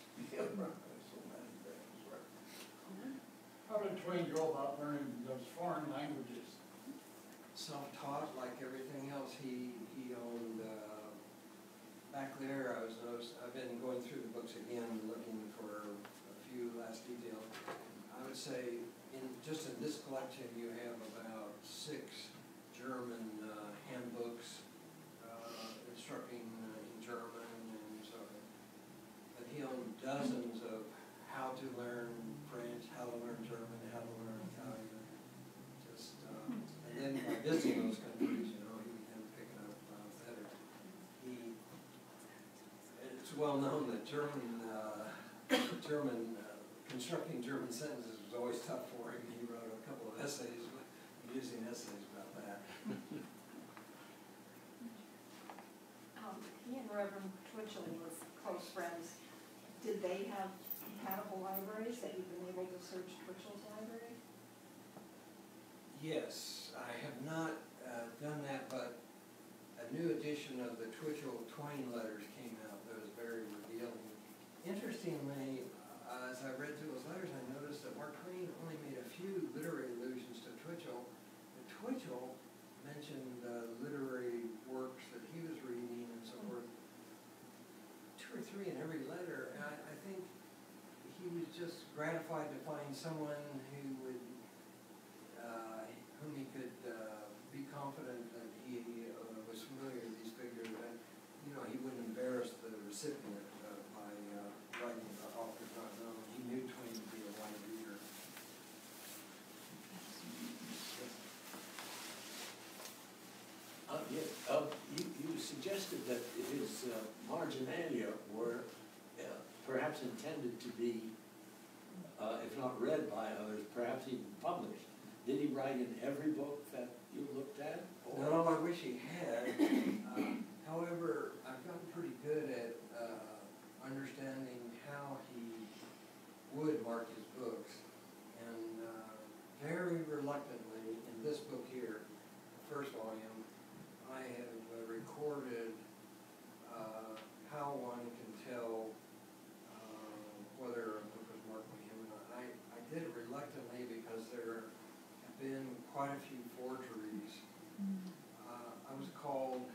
How did Twain go about learning those foreign languages? Self-taught, like everything else. He he owned. Uh, back there, I was noticed, I've been going through the books again, looking for a few last details. I would say, in just in this collection, you have about six German uh, handbooks uh, instructing uh, in German and so on. But he owned dozens of how to learn French, how to learn German, how to learn Italian. Just uh, and then by visiting those countries, you know, he began picking up uh, better. He, it's well known that German, uh, German uh, constructing German sentences was always tough for him. He wrote a couple of essays, amusing essays about that. Um, he and Reverend Twitchell were close friends. Did they have compatible libraries that you've been able to search Twitchell's library? Yes, I have not uh, done that, but a new edition of the Twitchell Twain letters came out that was very revealing. Interestingly, uh, as I read through those letters, I noticed that Mark Twain only made a few literary allusions to Twitchell. But Twitchell mentioned uh, literary works that he was reading and so forth, two or three in every letter. And I, I think he was just gratified to find someone who would, uh, whom he could uh, be confident that he uh, was familiar with these figures, and you know he wouldn't embarrass the recipient uh, by uh, writing about authors not known. He knew Twain to be a wide reader. Uh, yes, uh, you, you suggested that his uh, marginalia were uh, perhaps intended to be, uh, if not read by others, perhaps even published. Did he write in every book that you looked at? Or? No, I wish he had. Uh, however, I've gotten pretty good at uh, understanding how he would mark his books. And uh, very reluctantly, in this book here, the first volume, I have uh, recorded uh, how one can tell uh, whether a book was marked by him or not. I, I did it reluctantly because there have been quite a few forgeries. Uh, I was called,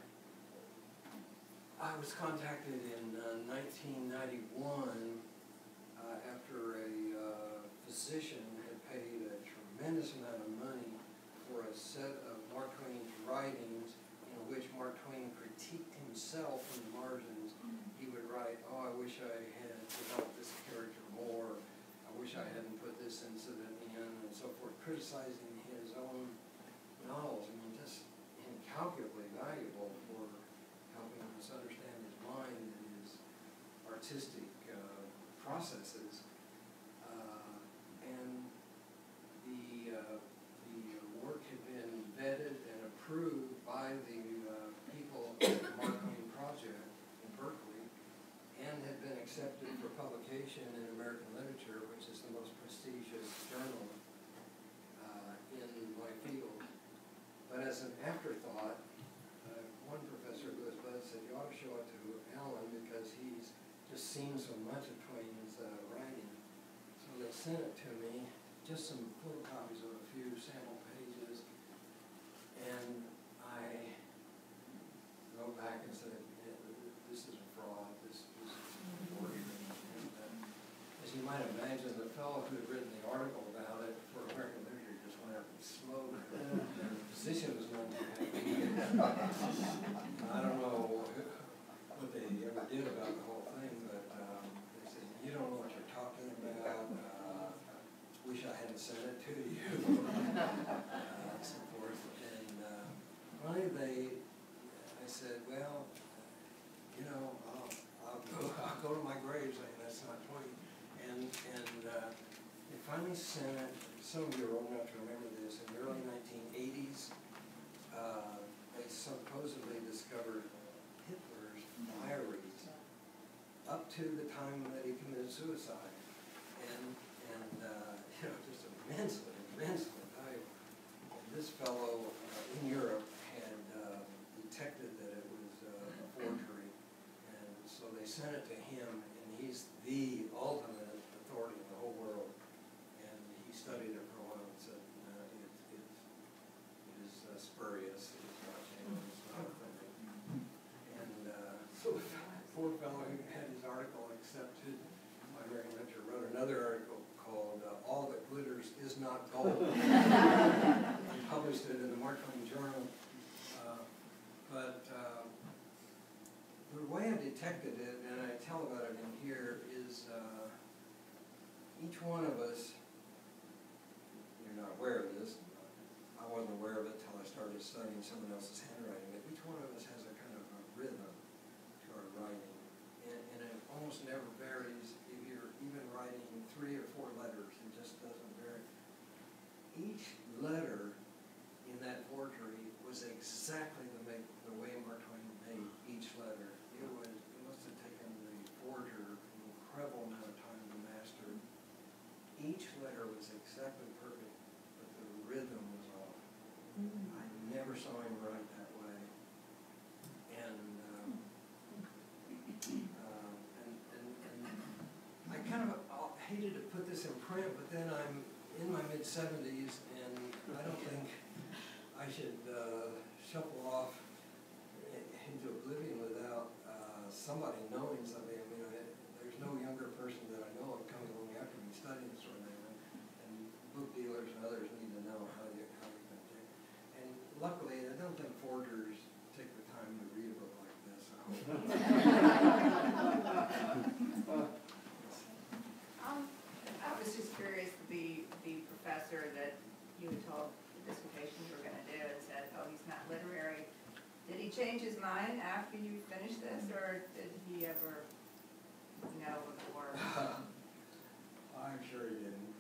I was contacted in uh, nineteen ninety-one uh, after a uh, physician had paid a tremendous amount of money for a set of Mark Twain's writings in which Mark Twain critiqued himself in the margins. He would write, oh, I wish I had developed this character more. I wish I hadn't put this incident in, and so forth, criticizing his own novels. I mean, just incalculably valuable for helping us understand his mind and his artistic uh, processes. Uh, and the, uh, the work had been vetted and approved by the uh, people at the Mark Twain Project in Berkeley, and had been accepted for publication in American Literature, which is the most prestigious journal uh, in my field. But as an afterthought, uh, one professor, Louis Budd, said, you ought to show it to Alan because he's just seen so much of Twain's uh, writing. So they sent it to me, just some photocopies of a few sample pages, and I wrote back and said, this is a fraud, this, this is forgery. And uh, as you might imagine, the fellow who had written the article about it for American Literature just went up and smoked. And the physician was not too happy. I don't know what they ever did about the whole thing, but um, they said, you don't know what you're talking about. Uh, wish I hadn't sent it to you. uh, and so forth. And uh, finally they, I said, well, you know, I'll, I'll, go, I'll go to my grave saying that's not Twain. And, and uh, they finally sent it, some of you are old enough to remember this, in the early nineteen eighties, uh, they supposedly discovered Hitler's diaries up to the time that he committed suicide. And, and uh, you know, just immensely, immensely valuable. And this fellow uh, in Europe had uh, detected that it was uh, a forgery. And so they sent it to him, and he's the ultimate authority in the whole world. And he studied it for a while and said, no, it, it, it is uh, spurious, it is not genuine, it's not authentic. And uh, so the poor fellow who had his article accepted by American Literature wrote another article called uh, All That Glitters Is Not Gold. He published it in the Mark Twain Journal. Uh, but uh, the way I detected it, and I tell about it in here, is uh, each one of us, you're not aware of this, I wasn't aware of it until I started studying someone else's handwriting, but each one of us has a kind of a rhythm to our writing, and, and it almost never varies if you're even writing three or four letters, it just doesn't vary. Each letter in that forgery was exactly the, make, the way Mark Twain made each letter. It was, it must have taken the forger an incredible amount of time to master. Each letter was exactly perfect, but the rhythm was off. Mm-hmm. I never saw him write that way. And, um, uh, and, and, and I kind of uh, hated to put this in print, but then I'm in my mid seventies, and I don't think I should uh, shuffle off into oblivion without uh, somebody knowing something. I mean, I, there's no younger person that I know of coming along after me studying this sort of thing, and, and book dealers and others need to know how you how you can take. And luckily, I don't think forgers take the time to read a book like this. I hope. um, I was just curious. The the professor that you had told the dissertation you were going to do and said, "Oh, he's not literary." Did he change his mind after you finished this, or did he ever know before? I'm sure he didn't.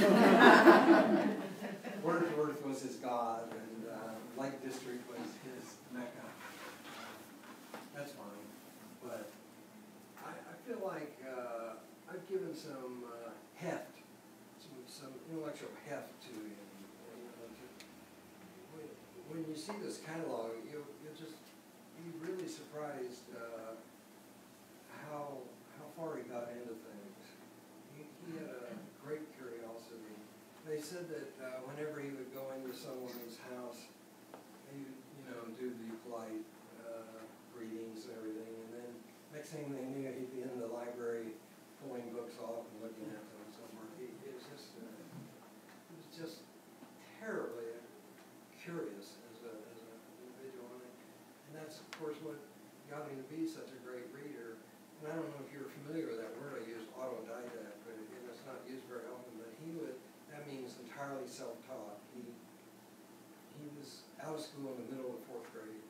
Wordsworth was his god, and uh, Lake District was his mecca. That's fine, but I, I feel like uh, I've given some uh, heft, some, some intellectual heft to him. You know, to, when, when you see this catalog, you you'll just be really surprised uh, how how far he got into things. He, he had a great curiosity. They said that uh, whenever he would go into someone's house, he would, you know, do the polite uh, greetings and everything, and then next thing they knew, he'd be in the library pulling books off and looking at them and so forth. He, it was just, uh, he was just terribly curious as a, as an individual, and, and that's of course what got him to be such a great reader. And I don't know if you're familiar with that word I use, autodidact, but it, it's not used very often. But he would, that means entirely self-taught. He he was out of school in the middle of fourth grade,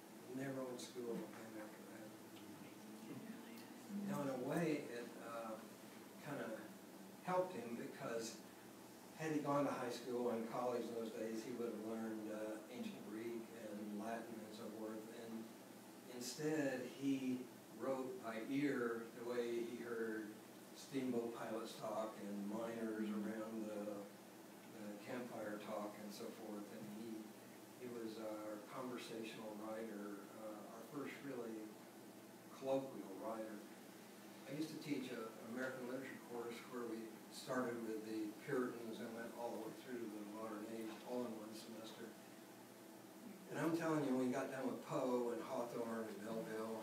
gone to high school and college in those days, he would have learned uh, ancient Greek and Latin and so forth. And instead, he wrote by ear the way he heard steamboat pilots talk and miners around the, the campfire talk and so forth. And he, he was our conversational writer, uh, our first really colloquial writer. I used to teach a American literature course where we started with the Puritans and went all the way through to the modern age, all in one semester. And I'm telling you, when we got done with Poe and Hawthorne and Melville,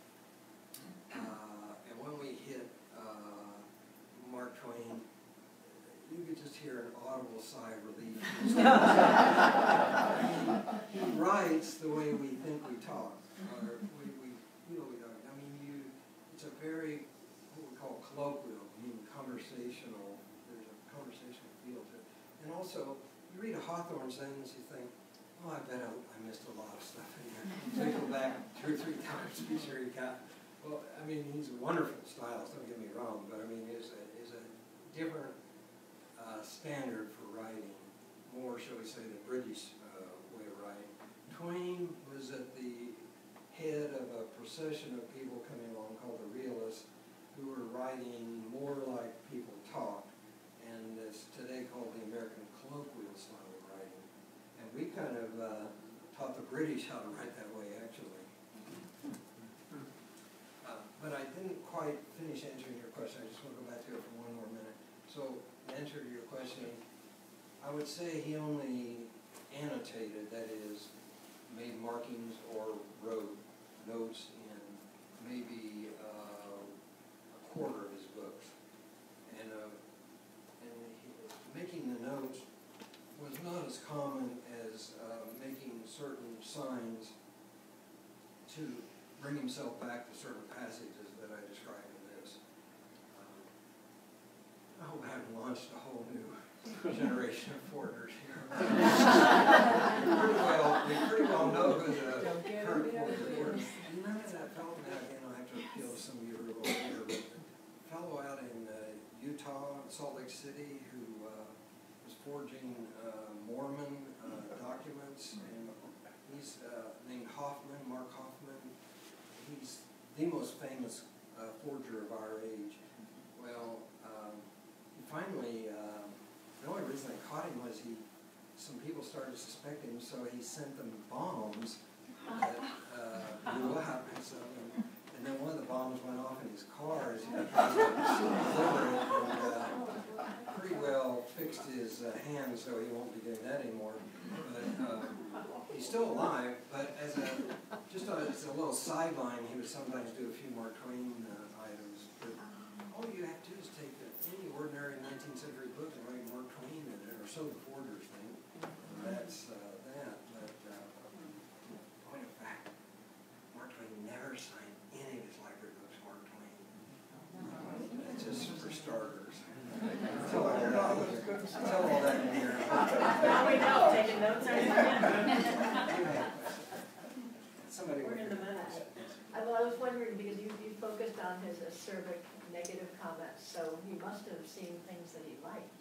uh, and when we hit uh, Mark Twain, you could just hear an audible sigh of relief. I mean, he writes the way we think we talk, or we, we feel we talk. I mean, you, it's a very, what we call colloquial, I mean, conversational, there's a conversational feel to it. And also, you read a Hawthorne sentence, you think, oh, I bet I, I missed a lot of stuff in there. So you go back two or three times to be sure you got, well, I mean, he's a wonderful stylist, don't get me wrong, but I mean, is a, is a different uh, standard for writing, more, shall we say, the British uh, way of writing. Twain was at the head of a procession of people coming along called the realists, who were writing more like people talk, and it's today called the American colloquial style of writing. And we kind of uh, taught the British how to write that way, actually. Uh, but I didn't quite finish answering your question. I just want to go back to it for one more minute. So, in answer to your question, I would say he only annotated, that is, made markings or wrote notes in maybe uh, a quarter of his books. And, uh, and he, making the notes was not as common as uh, making certain signs to bring himself back to certain passages that I described in this. Um, I hope I haven't launched a whole new generation of foreigners here. we, pretty well, we pretty well know who the current foreigner is. Do you remember that fellow, now again I'll have to appeal to some of you who are older, but the fellow out in uh, Utah, Salt Lake City, who uh, was forging uh, Mormon uh, documents, and he's uh, named Hoffman, Mark Hoffman. He's the most famous uh, forger of our age. Well, um, he finally, uh, the only reason I caught him was he, some people started suspecting him, so he sent them bombs that uh, blew up. And, so, and, and then one of the bombs went off in his car as he was trying to deliver it, and uh, pretty well fixed his uh, hand, so he won't be doing that anymore. But uh, he's still alive, but as a just a, as a little sideline, he would sometimes do a few Mark Twain uh, items. But all you have to do is take a, any ordinary nineteenth century book and write Mark Twain in it, or so the forgers think. And that's uh, that. But uh, point of fact, Mark Twain never signed any of his library books Mark Twain. Uh, just for starters. Tell all that, tell all that in here. Now we know, taking notes are Somebody We're in the minutes. I well, I was wondering, because you, you focused on his acerbic negative comments, so he must have seen things that he liked.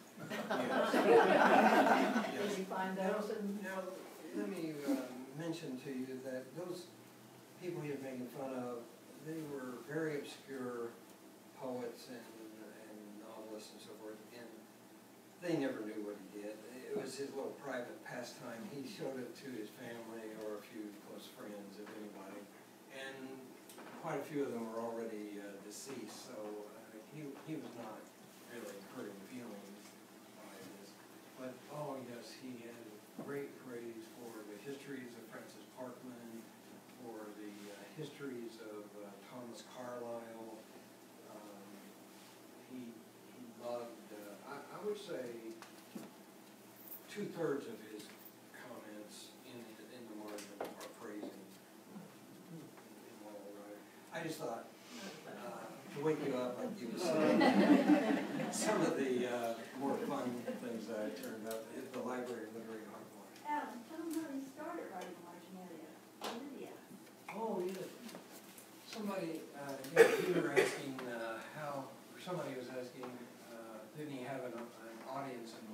Did you find those? And Now, let me uh, mention to you that those people you're making fun of, they were very obscure poets and, and novelists and so forth, and they never knew what he did. It was his little private pastime. He showed it to his family or a few close friends, if anybody, and quite a few of them were already uh, deceased, so uh, he, he was not really hurting feelings by this. But, oh yes, he had great praise for the histories of Francis Parkman, for the uh, histories of uh, Thomas Carlyle. Um, he, he loved, uh, I, I would say, two-thirds of his comments in the, in the margin are praising in, in moral writing. I just thought, uh, to wake you up, I'd give you some, some of the uh, more fun things that I turned up at the library of literary hardware. Adam, tell him how he started writing marginalia. Lydia. Oh, yeah. Somebody, uh, yeah, you were asking uh, how, or somebody was asking, uh, didn't he have an, an audience in mind?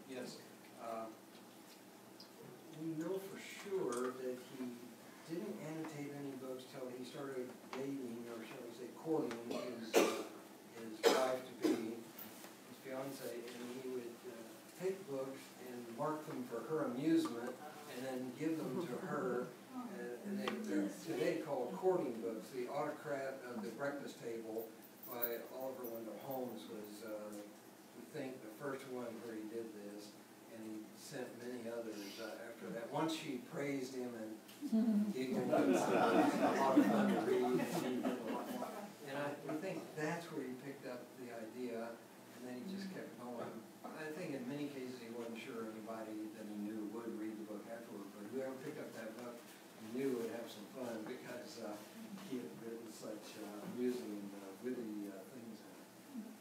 Yes. Uh, We know for sure that he didn't annotate any books till he started dating, or shall we say courting, his, uh, his wife-to-be, his fiancée, and he would uh, take books and mark them for her amusement, and then give them to her. Uh, and they, they're today called courting books. The Autocrat of the Breakfast Table by Oliver Wendell Holmes was, uh, we think, the first one where he did this, and he sent many others uh, after that. Once she praised him and giggled, and said it was a lot of fun to read. And I we think that's where he picked up the idea, and then he just kept going. I think in many cases he wasn't sure anybody that he knew would read the book afterward, but whoever picked up that book knew would have some fun because uh, he had written such uh, amusing and uh, witty uh, things in it.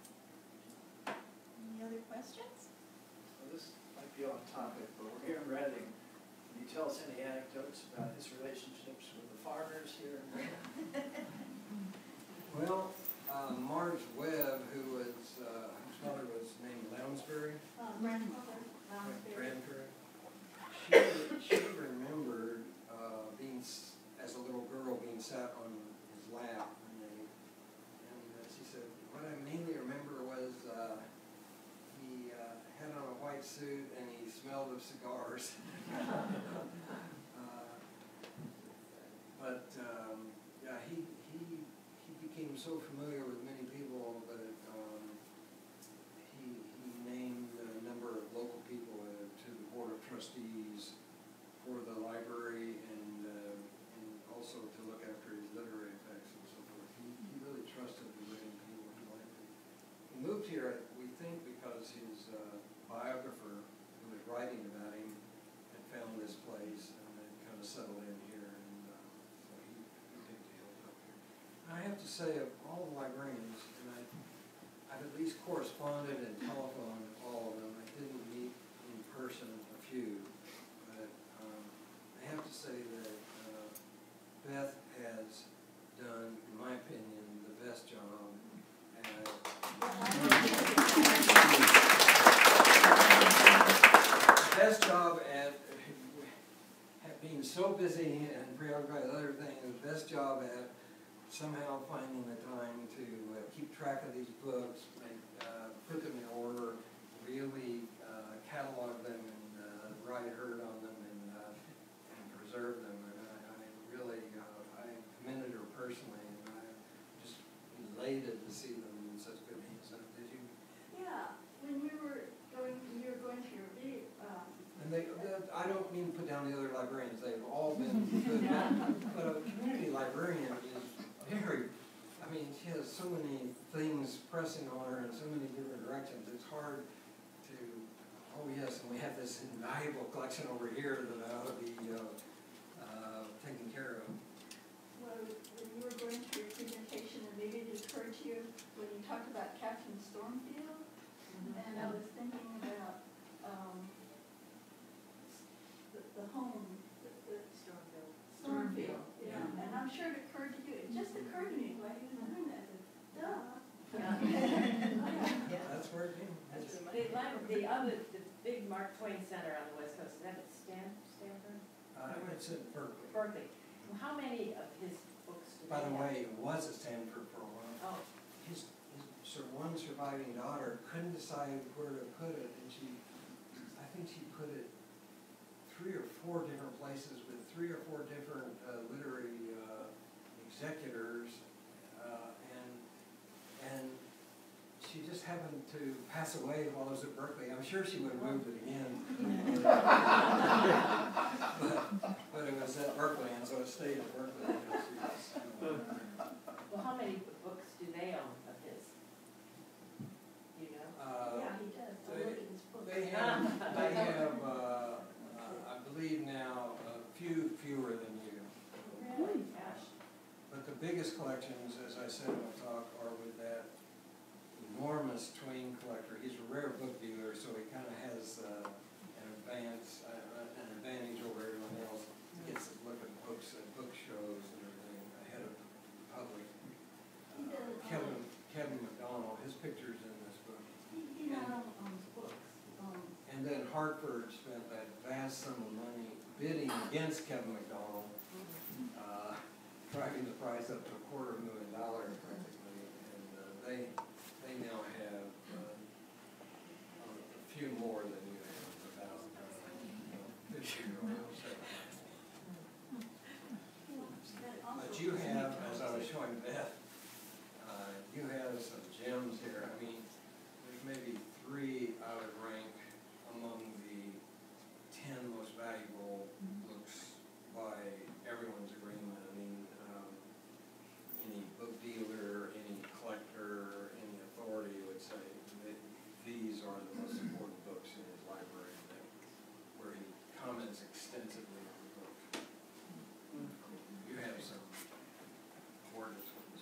Any other questions? Well, this might be off topic, but we're here in Reading. Can you tell us any anecdotes about his relationships with the farmers here in Reading? Well, uh, Marge Webb, who was, uh, whose mother was named Lounsbury, Um, grandmother, Lounsbury. Grandparent, she, she remembered uh, being, s- as a little girl, being sat on his lap, and, they, and uh, she said, what I mainly remember was uh, he uh, had on a white suit and he smelled of cigars. uh, but um, yeah, he, he, he became so familiar with many people that um, he, he named a number of local people uh, to the Board of Trustees for the library, and, uh, and also to look after his literary effects and so forth. He, he really trusted the Reading people. He liked it. He moved here, we think, because his uh, biographer, who was writing about him, had found this place and then kind of settled in here, and uh, so he, he picked the hill up here. I have to say, of all the librarians, and I, I've at least corresponded and telephoned with all of them. I didn't meet in person a few, but um, I have to say that uh, Beth has done, in my opinion, the best job at best job at, at being so busy and preoccupied with other things, the best job at somehow finding the time to uh, keep track of these books, and, uh, put them in order, really uh, catalog them and uh, write herd on them, and, uh, and preserve them. And I, I really, uh, I commended her personally, and I'm just elated to see them in such good hands. Uh, Did you? Yeah, when you were going, you were going to your video, um, And they, the- I don't mean to put down the other librarians, they've all been good, but a community librarian is very, I mean, she has so many things pressing on her in so many different directions, it's hard to, oh yes, and we have this invaluable collection over here that I ought to be uh, uh, taking care of. well, when you were going through your presentation, and maybe it occurred to you when you talked about Captain Stormfield, and I was thinking about, um, the, the home, the, the Stormfield. Stormfield, yeah, and I'm sure it occurred to you, it just occurred to me while he was doing that, I said, duh. That's where it came. That's the, the lib- the other, the big Mark Twain Center on the West Coast, is that at Stan, Stanford? Uh, it's at Berkeley. Berkeley. Well, how many of his books do they By the have? way, it was at Stanford for a while. Oh, His, his sur- one surviving daughter couldn't decide where to put it, and she, I think she put it three or four different places with three or four different uh, literary uh, executors, uh, and and she just happened to pass away while I was at Berkeley. I'm sure she would have moved it again, but, but it was at Berkeley, and so it stayed at Berkeley. Because she was, you know, well, how many books do they own of his? You know? uh, Yeah, he does, I they- look at his book. They have, they have, uh, uh, I believe now, a few fewer than you. Really? Gosh. But the biggest collections, as I said in the talk, are with that enormous Twain collector. He's a rare book dealer, so he kind of has uh, an advance, uh, an advantage over everyone else. He gets to look at books at book shows and everything ahead of the public. He Uh, does, Kevin, um, Kevin McDonald, his picture's in this book. He, he not only owns books, um, And then Hartford spent a vast sum of money bidding against Kevin McDonald, uh, driving the price up to a quarter of a million dollars practically, and uh, they they now have uh, a few more than you have, a thousand this year. But you have, as I was showing Beth, uh, you have some gems here. I mean, there's maybe three I would rank among the ten most valuable books by everyone's agreement. I mean, um, any book dealer, any collector, any authority would say that these are the most important books in his library, that, where he comments extensively on the book. You have some gorgeous ones.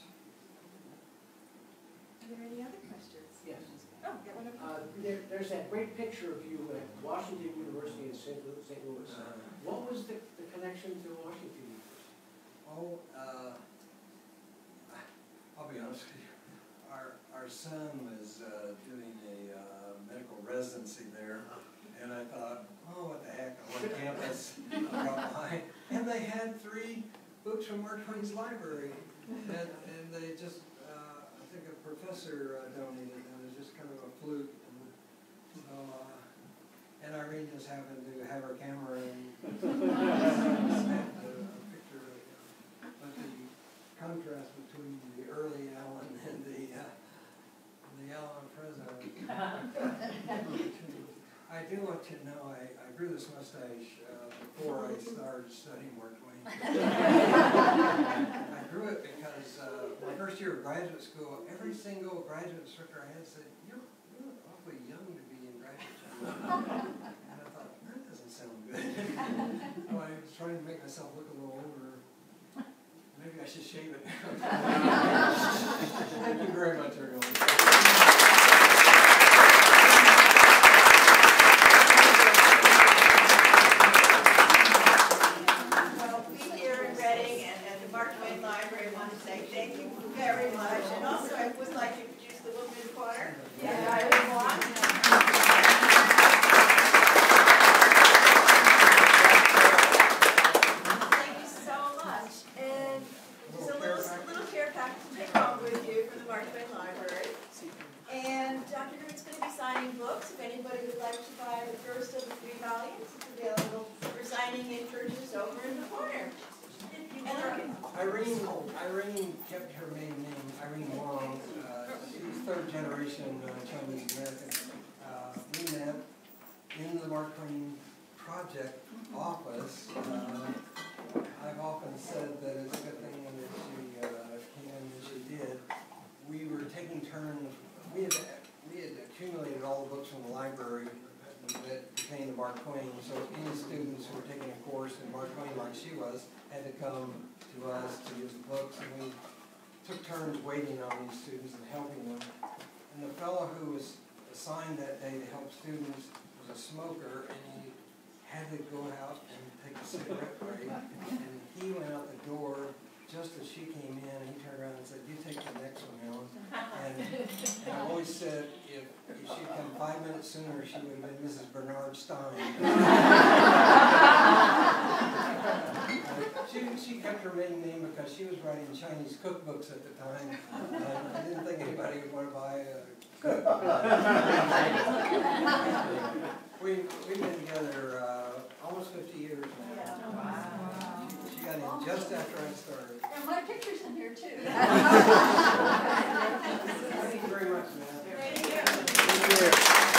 Are there any other questions? Yes. Oh, get one of Uh, there, there's that great picture of you at Washington University in Saint Louis. Saint Louis. Uh, What was the, the connection to Washington University? Oh, uh, I'll be honest with you. Our, our son was uh, doing a uh, medical residency there, and I thought, oh, what the heck, I went to campus, I dropped by, and they had three books from Mark Twain's library, and, and they just, uh, I think a professor uh, donated, and it was just kind of a fluke. And, so, uh, and Irene just happened to have her camera and snapped a, a picture of it. But the contrast between the early Alan and the uh, the Alan present. I do want you to know I, I grew this mustache uh, before I started studying Mark Twain. I grew it because uh, my first year of graduate school, every single graduate instructor I had said, "You're, you're awfully young to be in graduate school." And I thought, that doesn't sound good. So I was trying to make myself look a little older. Maybe I should shave it. Thank you very much, everyone. Well, we here in Reading and at the Mark Twain Library want to say thank you very much. And also I would like to introduce the woman in the corner. Yeah, I would want. Thank you so much. And there's a little, little care package to take home with you from the Mark Twain Library. And Doctor Gribben's going to be signing books. If anybody would like to buy the first of the three volumes, it's available for signing in purchase over in the corner. And Irene, Irene kept her maiden name, Irene Wong. Uh, she's third generation uh, Chinese American. Uh, we met in the Mark Twain Project office. Uh, I've often said that it's a good thing that she uh, came and she did. We were taking turns. We had we had accumulated all the books from the library that contained the Mark Twain. So any students who were taking a course in Mark Twain, like she was, had to come to us to use the books, and we took turns waiting on these students and helping them. And the fellow who was assigned that day to help students was a smoker, and he had to go out and take a cigarette break. And he went out the door just as she came in, and he turned around and said, "You take the next one, Ellen." And, and I always said, if, if she'd come five minutes sooner, she would have been Missus Bernard Stein. She, she kept her maiden name because she was writing Chinese cookbooks at the time, and I didn't think anybody would want to buy a cookbook. we, we've been together uh, almost fifty years now. Wow. She, she got in just after I started. And my picture's in here too. Thank you very much, man. Thank you. Thank you.